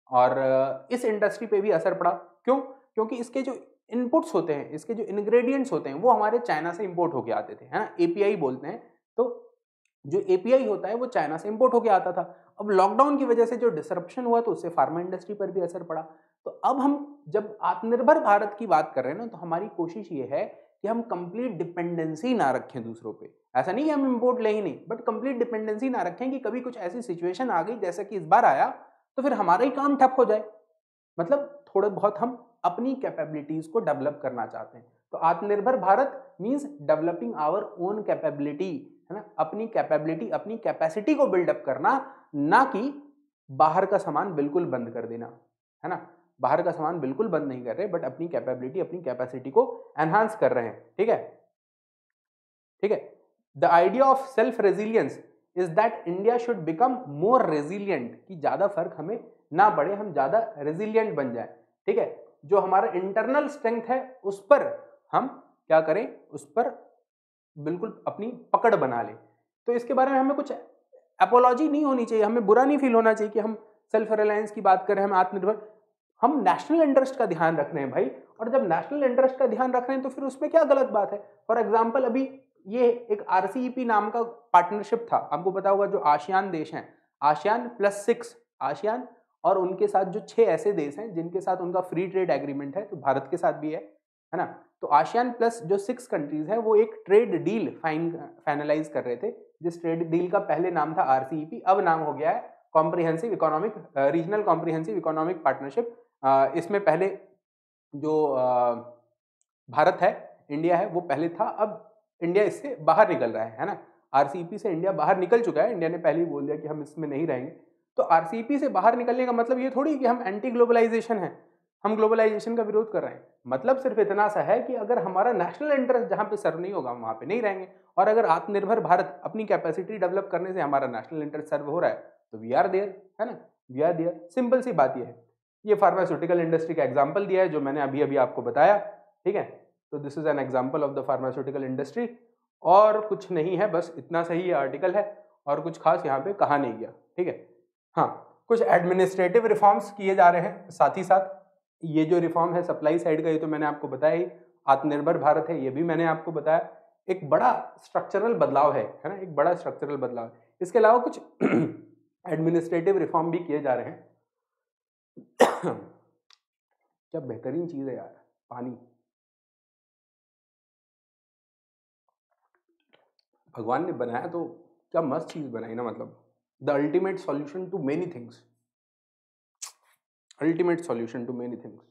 और इस इंडस्ट्री पे भी असर पड़ा, क्यों? क्योंकि इसके जो इनपुट्स होते हैं, इसके जो इंग्रेडिएंट्स होते हैं, वो हमारे चाइना से इंपोर्ट होके आते थे, है ना, एपीआई बोलते हैं। तो जो एपीआई होता है वो चाइना से इंपोर्ट होके आता था। अब लॉकडाउन की वजह से जो डिसरप्शन हुआ, तो उससे फार्मा इंडस्ट्री पर भी असर पड़ा। तो अब हम जब आत्मनिर्भर भारत की बात कर रहे हैं ना, तो हमारी कोशिश ये है कि हम कंप्लीट डिपेंडेंसी ना रखें दूसरों पे। ऐसा नहीं कि हम इंपोर्ट ले ही नहीं, बट कंप्लीट डिपेंडेंसी ना रखें कि कभी कुछ ऐसी सिचुएशन आ गई जैसा कि इस बार आया, तो फिर हमारा ही काम ठप हो जाए। मतलब थोड़े बहुत हम अपनी कैपेबिलिटीज को डेवलप करना चाहते हैं। तो Aatmanirbhar Bharat means developing our own capability, है ना, अपनी कैपेबिलिटी, अपनी कैपेसिटी को बिल्डअप करना, ना कि बाहर का सामान बिल्कुल बंद कर देना, है ना। बाहर का सामान बिल्कुल बंद नहीं कर रहे, बट अपनी कैपेबिलिटी, अपनी कैपेसिटी को एनहांस कर रहे हैं, ठीक है, ठीक है। The idea of self resilience is that India should become more resilient, कि ज्यादा फर्क हमें ना पड़े, हम ज्यादा रेजिलियंट बन जाए, ठीक है। जो हमारा इंटरनल स्ट्रेंथ है उस पर हम क्या करें, उस पर बिल्कुल अपनी पकड़ बना ले। तो इसके बारे में हमें कुछ एपोलॉजी नहीं होनी चाहिए, हमें बुरा नहीं फील होना चाहिए कि हम सेल्फ रिलायंस की बात कर रहे हैं, हम आत्मनिर्भर, हम नेशनल इंटरेस्ट का ध्यान रख रहे हैं भाई। और जब नेशनल इंटरेस्ट का ध्यान रख रहे हैं तो फिर उसमें क्या गलत बात है? फॉर एग्जाम्पल, अभी ये एक आरसीईपी नाम का पार्टनरशिप था, आपको पता होगा, जो आसियान देश हैं, आसियान प्लस सिक्स, आसियान और उनके साथ जो छह ऐसे देश हैं जिनके साथ उनका फ्री ट्रेड एग्रीमेंट है, तो भारत के साथ भी है, है ना। तो आसियान प्लस जो सिक्स कंट्रीज हैं वो एक ट्रेड डील फाइन फाइनलाइज कर रहे थे, जिस ट्रेड डील का पहले नाम था आरसीईपी, अब नाम हो गया है comprehensive economic regional comprehensive economic partnership. इसमें पहले जो भारत है, इंडिया है, वो पहले था, अब इंडिया इससे बाहर निकल रहा है है ना, आरसीईपी से इंडिया बाहर निकल चुका है, इंडिया ने पहले ही बोल दिया कि हम इसमें नहीं रहेंगे। तो आरसीईपी से बाहर निकलने का मतलब ये थोड़ी कि हम एंटी ग्लोबलाइजेशन हैं, हम ग्लोबलाइजेशन का विरोध कर रहे हैं। मतलब सिर्फ इतना सा है कि अगर हमारा नेशनल इंटरेस्ट जहां पे सर्व नहीं होगा हम वहां पे नहीं रहेंगे, और अगर आत्मनिर्भर भारत अपनी कैपेसिटी डेवलप करने से हमारा नेशनल इंटरेस्ट सर्व हो रहा है तो वी आर देयर, है ना, वी आर देयर। सिंपल सी बात ये है। ये फार्मास्यूटिकल इंडस्ट्री का एग्जाम्पल दिया है जो मैंने अभी अभी आपको बताया, ठीक है। तो this is an example of the pharmaceutical industry, और कुछ नहीं है, बस इतना सही ये आर्टिकल है और कुछ खास यहाँ पे कहा नहीं गया, ठीक है। हाँ, कुछ एडमिनिस्ट्रेटिव रिफॉर्म्स किए जा रहे हैं साथ ही साथ। ये जो रिफॉर्म है सप्लाई साइड का, ये तो मैंने आपको बताया ही। आत्मनिर्भर भारत है, ये भी मैंने आपको बताया। एक बड़ा स्ट्रक्चरल बदलाव है, है ना, एक बड़ा स्ट्रक्चरल बदलाव है। इसके अलावा कुछ एडमिनिस्ट्रेटिव रिफॉर्म भी किए जा रहे हैं। क्या बेहतरीन चीज है यार, पानी। भगवान ने बनाया तो क्या मस्त चीज बनाई ना, मतलब the ultimate solution to many things, ultimate solution to many things.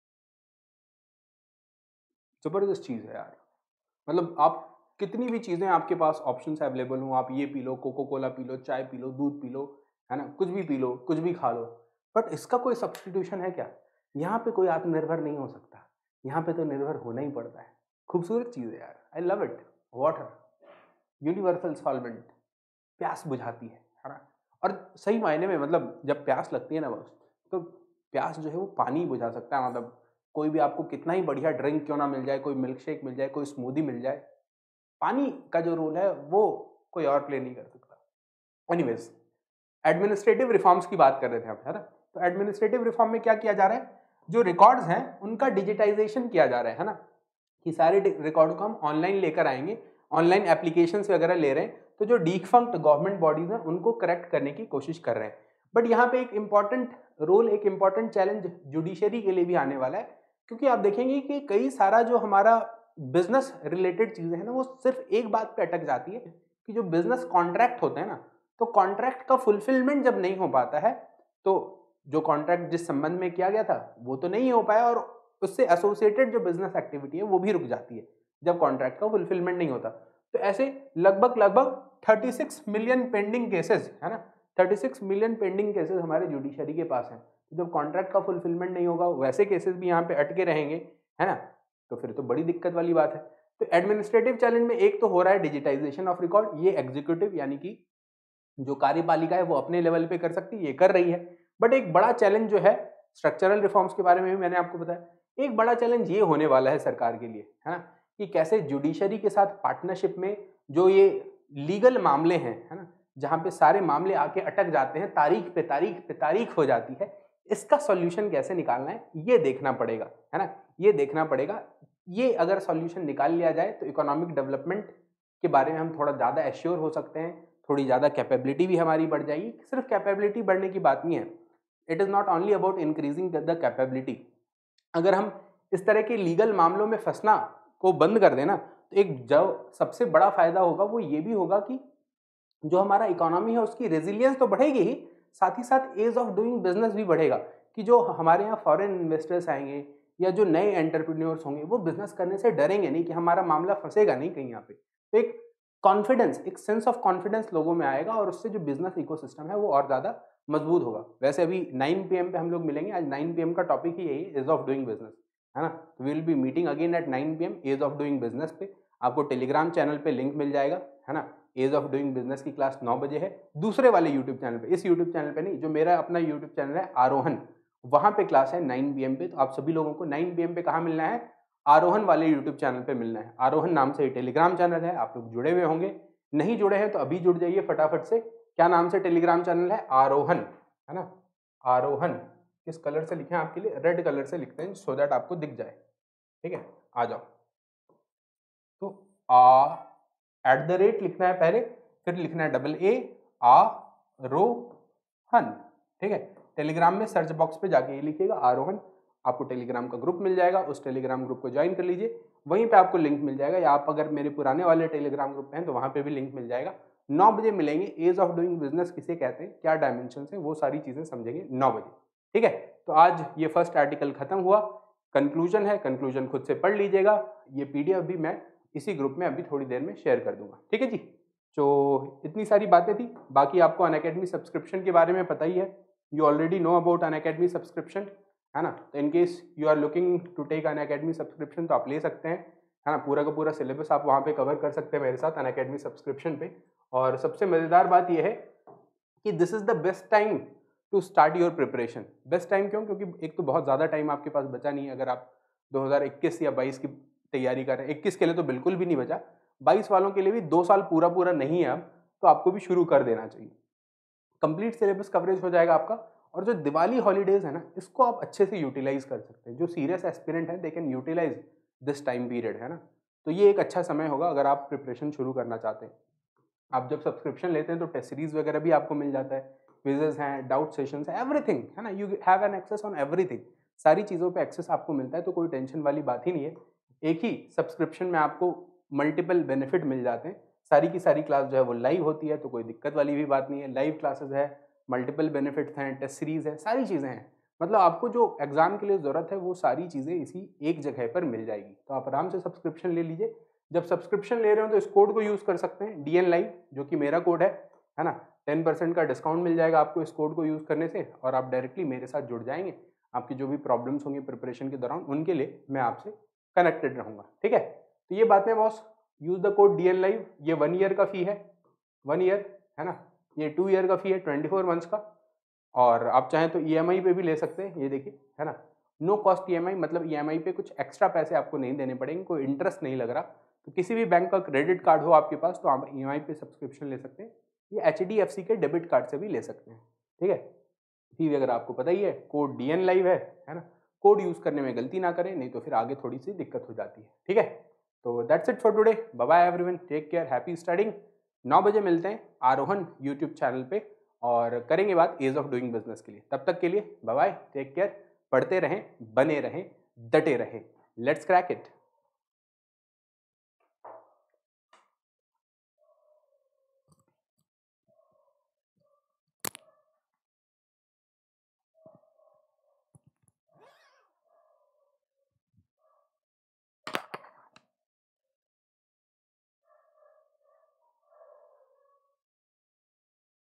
जबरदस्त चीज है यार। मतलब आप कितनी भी चीजें आपके पास ऑप्शंस अवेलेबल हो, आप ये पी लो, कोको कोला पी लो, चाय पी लो, दूध पी लो, है ना, कुछ भी पी लो, कुछ भी खा लो, बट इसका कोई सब्स्टिट्यूशन है क्या? यहाँ पे कोई आत्मनिर्भर नहीं हो सकता, यहाँ पे तो निर्भर होना ही पड़ता है। खूबसूरत चीज है यार, I love it. Water, universal solvent, प्यास बुझाती है, है ना। और सही मायने में मतलब जब प्यास लगती है ना बस, तो प्यास जो है वो पानी बुझा सकता है। मतलब कोई भी आपको कितना ही बढ़िया ड्रिंक क्यों ना मिल जाए, कोई मिल्क शेक मिल जाए, कोई स्मूदी मिल जाए, पानी का जो रोल है वो कोई और प्ले नहीं कर सकता। एनीवेज, एडमिनिस्ट्रेटिव रिफॉर्म्स की बात कर रहे थे हम, है ना। तो एडमिनिस्ट्रेटिव रिफॉर्म में क्या किया जा रहा है, जो रिकॉर्ड्स हैं उनका डिजिटाइजेशन किया जा रहा है, है ना, कि सारे रिकॉर्ड को हम ऑनलाइन लेकर आएंगे, ऑनलाइन एप्लीकेशंस वगैरह ले रहे हैं। तो जो डिफंक्ट गवर्नमेंट बॉडीज हैं उनको करेक्ट करने की कोशिश कर रहे हैं। बट यहाँ पे एक इंपॉर्टेंट रोल, एक इंपॉर्टेंट चैलेंज जुडिशरी के लिए भी आने वाला है, क्योंकि आप देखेंगे कि कई सारा जो हमारा बिजनेस रिलेटेड चीजें हैं ना, वो सिर्फ एक बात पे अटक जाती है कि जो बिजनेस कॉन्ट्रैक्ट होते हैं ना, तो कॉन्ट्रैक्ट का फुलफिलमेंट जब नहीं हो पाता है तो जो कॉन्ट्रैक्ट जिस संबंध में किया गया था वो तो नहीं हो पाया, और उससे एसोसिएटेड जो बिजनेस एक्टिविटी है वो भी रुक जाती है जब कॉन्ट्रैक्ट का फुलफिलमेंट नहीं होता। तो ऐसे लगभग लगभग छत्तीस मिलियन पेंडिंग केसेस, है ना, छत्तीस मिलियन पेंडिंग केसेस हमारे जुडिशरी के पास हैं। जब कॉन्ट्रैक्ट का फुलफिलमेंट नहीं होगा, वैसे केसेस भी यहाँ पे अटके रहेंगे, है ना, तो फिर तो बड़ी दिक्कत वाली बात है। तो एडमिनिस्ट्रेटिव चैलेंज में एक तो हो रहा है डिजिटाइजेशन ऑफ रिकॉर्ड, ये एग्जीक्यूटिव यानी कि जो कार्यपालिका है वो अपने लेवल पे कर सकती है, ये कर रही है। बट एक बड़ा चैलेंज जो है, स्ट्रक्चरल रिफॉर्म्स के बारे में भी मैंने आपको बताया, एक बड़ा चैलेंज ये होने वाला है सरकार के लिए, है ना, कि कैसे जुडिशरी के साथ पार्टनरशिप में जो ये लीगल मामले हैं, है ना, जहां पे सारे मामले आके अटक जाते हैं, तारीख पे तारीख पे तारीख हो जाती है, इसका सॉल्यूशन कैसे निकालना है ये देखना पड़ेगा, है ना, ये देखना पड़ेगा। ये अगर सॉल्यूशन निकाल लिया जाए तो इकोनॉमिक डेवलपमेंट के बारे में हम थोड़ा ज़्यादा एश्योर हो सकते हैं, थोड़ी ज़्यादा कैपेबिलिटी भी हमारी बढ़ जाएगी। सिर्फ कैपेबिलिटी बढ़ने की बात नहीं है, it is not only about increasing the capability. अगर हम इस तरह के लीगल मामलों में फंसना को बंद कर देना, तो एक जो सबसे बड़ा फायदा होगा वो ये भी होगा कि जो हमारा इकोनॉमी है उसकी रेजिलियंस तो बढ़ेगी ही, साथ ही साथ एज ऑफ डूइंग बिजनेस भी बढ़ेगा, कि जो हमारे यहाँ फॉरेन इन्वेस्टर्स आएंगे या जो नए एंटरप्रेन्योर्स होंगे वो बिजनेस करने से डरेंगे नहीं, कि हमारा मामला फंसेगा नहीं कहीं यहाँ पे। तो एक कॉन्फिडेंस, एक सेंस ऑफ कॉन्फिडेंस लोगों में आएगा, और उससे जो बिजनेस इकोसिस्टम है वो और ज़्यादा मजबूत होगा। वैसे अभी नाइन पी एम पे हम लोग मिलेंगे, आज नाइन पी एम का टॉपिक ही यही, एज ऑफ डूइंग बिजनेस, है ना। तो we will be meeting again at nine P M, ease of doing business पे। आपको टेलीग्राम चैनल पे लिंक मिल जाएगा, है ना। एज ऑफ डूइंग बिजनेस की क्लास नौ बजे है, दूसरे वाले यूट्यूब चैनल पे, इस यूट्यूब चैनल पे नहीं, जो मेरा अपना यूट्यूब चैनल है आरोहन, वहां पे क्लास है नाइन पी एम पे। तो आप सभी लोगों को नाइन पी एम पे कहाँ मिलना है, आरोहन वाले यूट्यूब चैनल पे मिलना है। आरोहन नाम से टेलीग्राम चैनल है, आप लोग जुड़े हुए होंगे, नहीं जुड़े हैं तो अभी जुड़ जाइए फटाफट से। क्या नाम से टेलीग्राम चैनल है, आरोहन, है ना, आरोहन। किस कलर से लिखे हैं आपके लिए, रेड कलर से लिखते हैं सो दैट आपको दिख जाए, ठीक है, आ जाओ। तो आ एट द रेट लिखना है पहले, फिर लिखना है डबल ए आ रो हन, ठीक है। टेलीग्राम में सर्च बॉक्स पे जाके ये लिखिएगा आरोहन, आपको टेलीग्राम का ग्रुप मिल जाएगा, उस टेलीग्राम ग्रुप को ज्वाइन कर लीजिए, वहीं पे आपको लिंक मिल जाएगा, या आप अगर मेरे पुराने वाले टेलीग्राम ग्रुप पे हैं तो वहां पे भी लिंक मिल जाएगा। नौ बजे मिलेंगे, एज ऑफ डूइंग बिजनेस किसे कहते हैं, क्या डायमेंशन है, वो सारी चीजें समझेंगे नौ बजे, ठीक है। तो आज ये फर्स्ट आर्टिकल खत्म हुआ, कंक्लूजन है, कंक्लूजन खुद से पढ़ लीजिएगा। ये पीडीएफ भी मैं इसी ग्रुप में अभी थोड़ी देर में शेयर कर दूंगा, ठीक है जी। तो इतनी सारी बातें थी। बाकी आपको अनअकैडमी सब्सक्रिप्शन के बारे में पता ही है, you already know about Unacademy subscription, है ना। तो in case you are looking to take Unacademy subscription तो आप ले सकते हैं, है ना। पूरा का पूरा सिलेबस आप वहाँ पे कवर कर सकते हैं मेरे साथ अनअकैडमी सब्सक्रिप्शन पे। और सबसे मज़ेदार बात यह है कि this is the best time to start your preparation. Best time क्यों? क्योंकि एक तो बहुत ज़्यादा टाइम आपके पास बचा नहीं है। अगर आप दो हज़ार इक्कीस या बाईस की तैयारी कर रहे हैं, इक्कीस के लिए तो बिल्कुल भी नहीं बचा, बाईस वालों के लिए भी दो साल पूरा पूरा नहीं है अब, तो आपको भी शुरू कर देना चाहिए। कंप्लीट सिलेबस कवरेज हो जाएगा आपका। और जो दिवाली हॉलीडेज है ना, इसको आप अच्छे से यूटिलाइज कर सकते हैं। जो सीरियस एस्पिरेंट है they can utilise this time period, है ना। तो ये एक अच्छा समय होगा अगर आप प्रिपरेशन शुरू करना चाहते हैं। आप जब सब्सक्रिप्शन लेते हैं तो टेस्ट सीरीज वगैरह भी आपको मिल जाता है, क्विजेज हैं, डाउट सेशंस हैं, एवरीथिंग, है ना। You have an access on everything, सारी चीज़ों पे एक्सेस आपको मिलता है, तो कोई टेंशन वाली बात ही नहीं है। एक ही सब्सक्रिप्शन में आपको मल्टीपल बेनिफिट मिल जाते हैं। सारी की सारी क्लास जो है वो लाइव होती है, तो कोई दिक्कत वाली भी बात नहीं है। लाइव क्लासेस है, मल्टीपल बेनिफिट्स हैं, टेस्ट सीरीज है, सारी चीज़ें हैं। मतलब आपको जो एग्जाम के लिए ज़रूरत है वो सारी चीज़ें इसी एक जगह पर मिल जाएगी। तो आप आराम से सब्सक्रिप्शन ले लीजिए। जब सब्सक्रिप्शन ले रहे हो तो इस कोड को यूज़ कर सकते हैं, डी एन लाइव, जो कि मेरा कोड है है ना। टेन परसेंट का डिस्काउंट मिल जाएगा आपको इस कोड को यूज़ करने से, और आप डायरेक्टली मेरे साथ जुड़ जाएंगे। आपकी जो भी प्रॉब्लम्स होंगी प्रिपरेशन के दौरान, उनके लिए मैं आपसे कनेक्टेड रहूँगा, ठीक है। तो ये बातें boss, use the code D N live. ये वन ईयर का फ़ी है, वन ईयर, है ना। ये टू ईयर का फ़ी है, ट्वेंटी फोर मंथ्स का। और आप चाहें तो ई एम आई पे भी ले सकते हैं, ये देखिए, है ना। No cost E M I, मतलब ई एम आई पे कुछ एक्स्ट्रा पैसे आपको नहीं देने पड़ेंगे, कोई इंटरेस्ट नहीं लग रहा। तो किसी भी बैंक का क्रेडिट कार्ड हो आपके पास तो आप ई एम आई पे सब्सक्रिप्शन ले सकते हैं, या एच डी एफ सी के डेबिट कार्ड से भी ले सकते हैं, ठीक है। फी अगर आपको पता ही है, कोड डी एन लाइव है है ना। कोड यूज़ करने में गलती ना करें, नहीं तो फिर आगे थोड़ी सी दिक्कत हो जाती है, ठीक है। तो that's it for today, bye bye everyone, take care, happy studying. नौ बजे मिलते हैं आरोहन यूट्यूब चैनल पे, और करेंगे बात एज ऑफ डूइंग बिजनेस के लिए। तब तक के लिए बाय बाय, टेक केयर, पढ़ते रहें, बने रहें, डटे रहें। Let's crack it.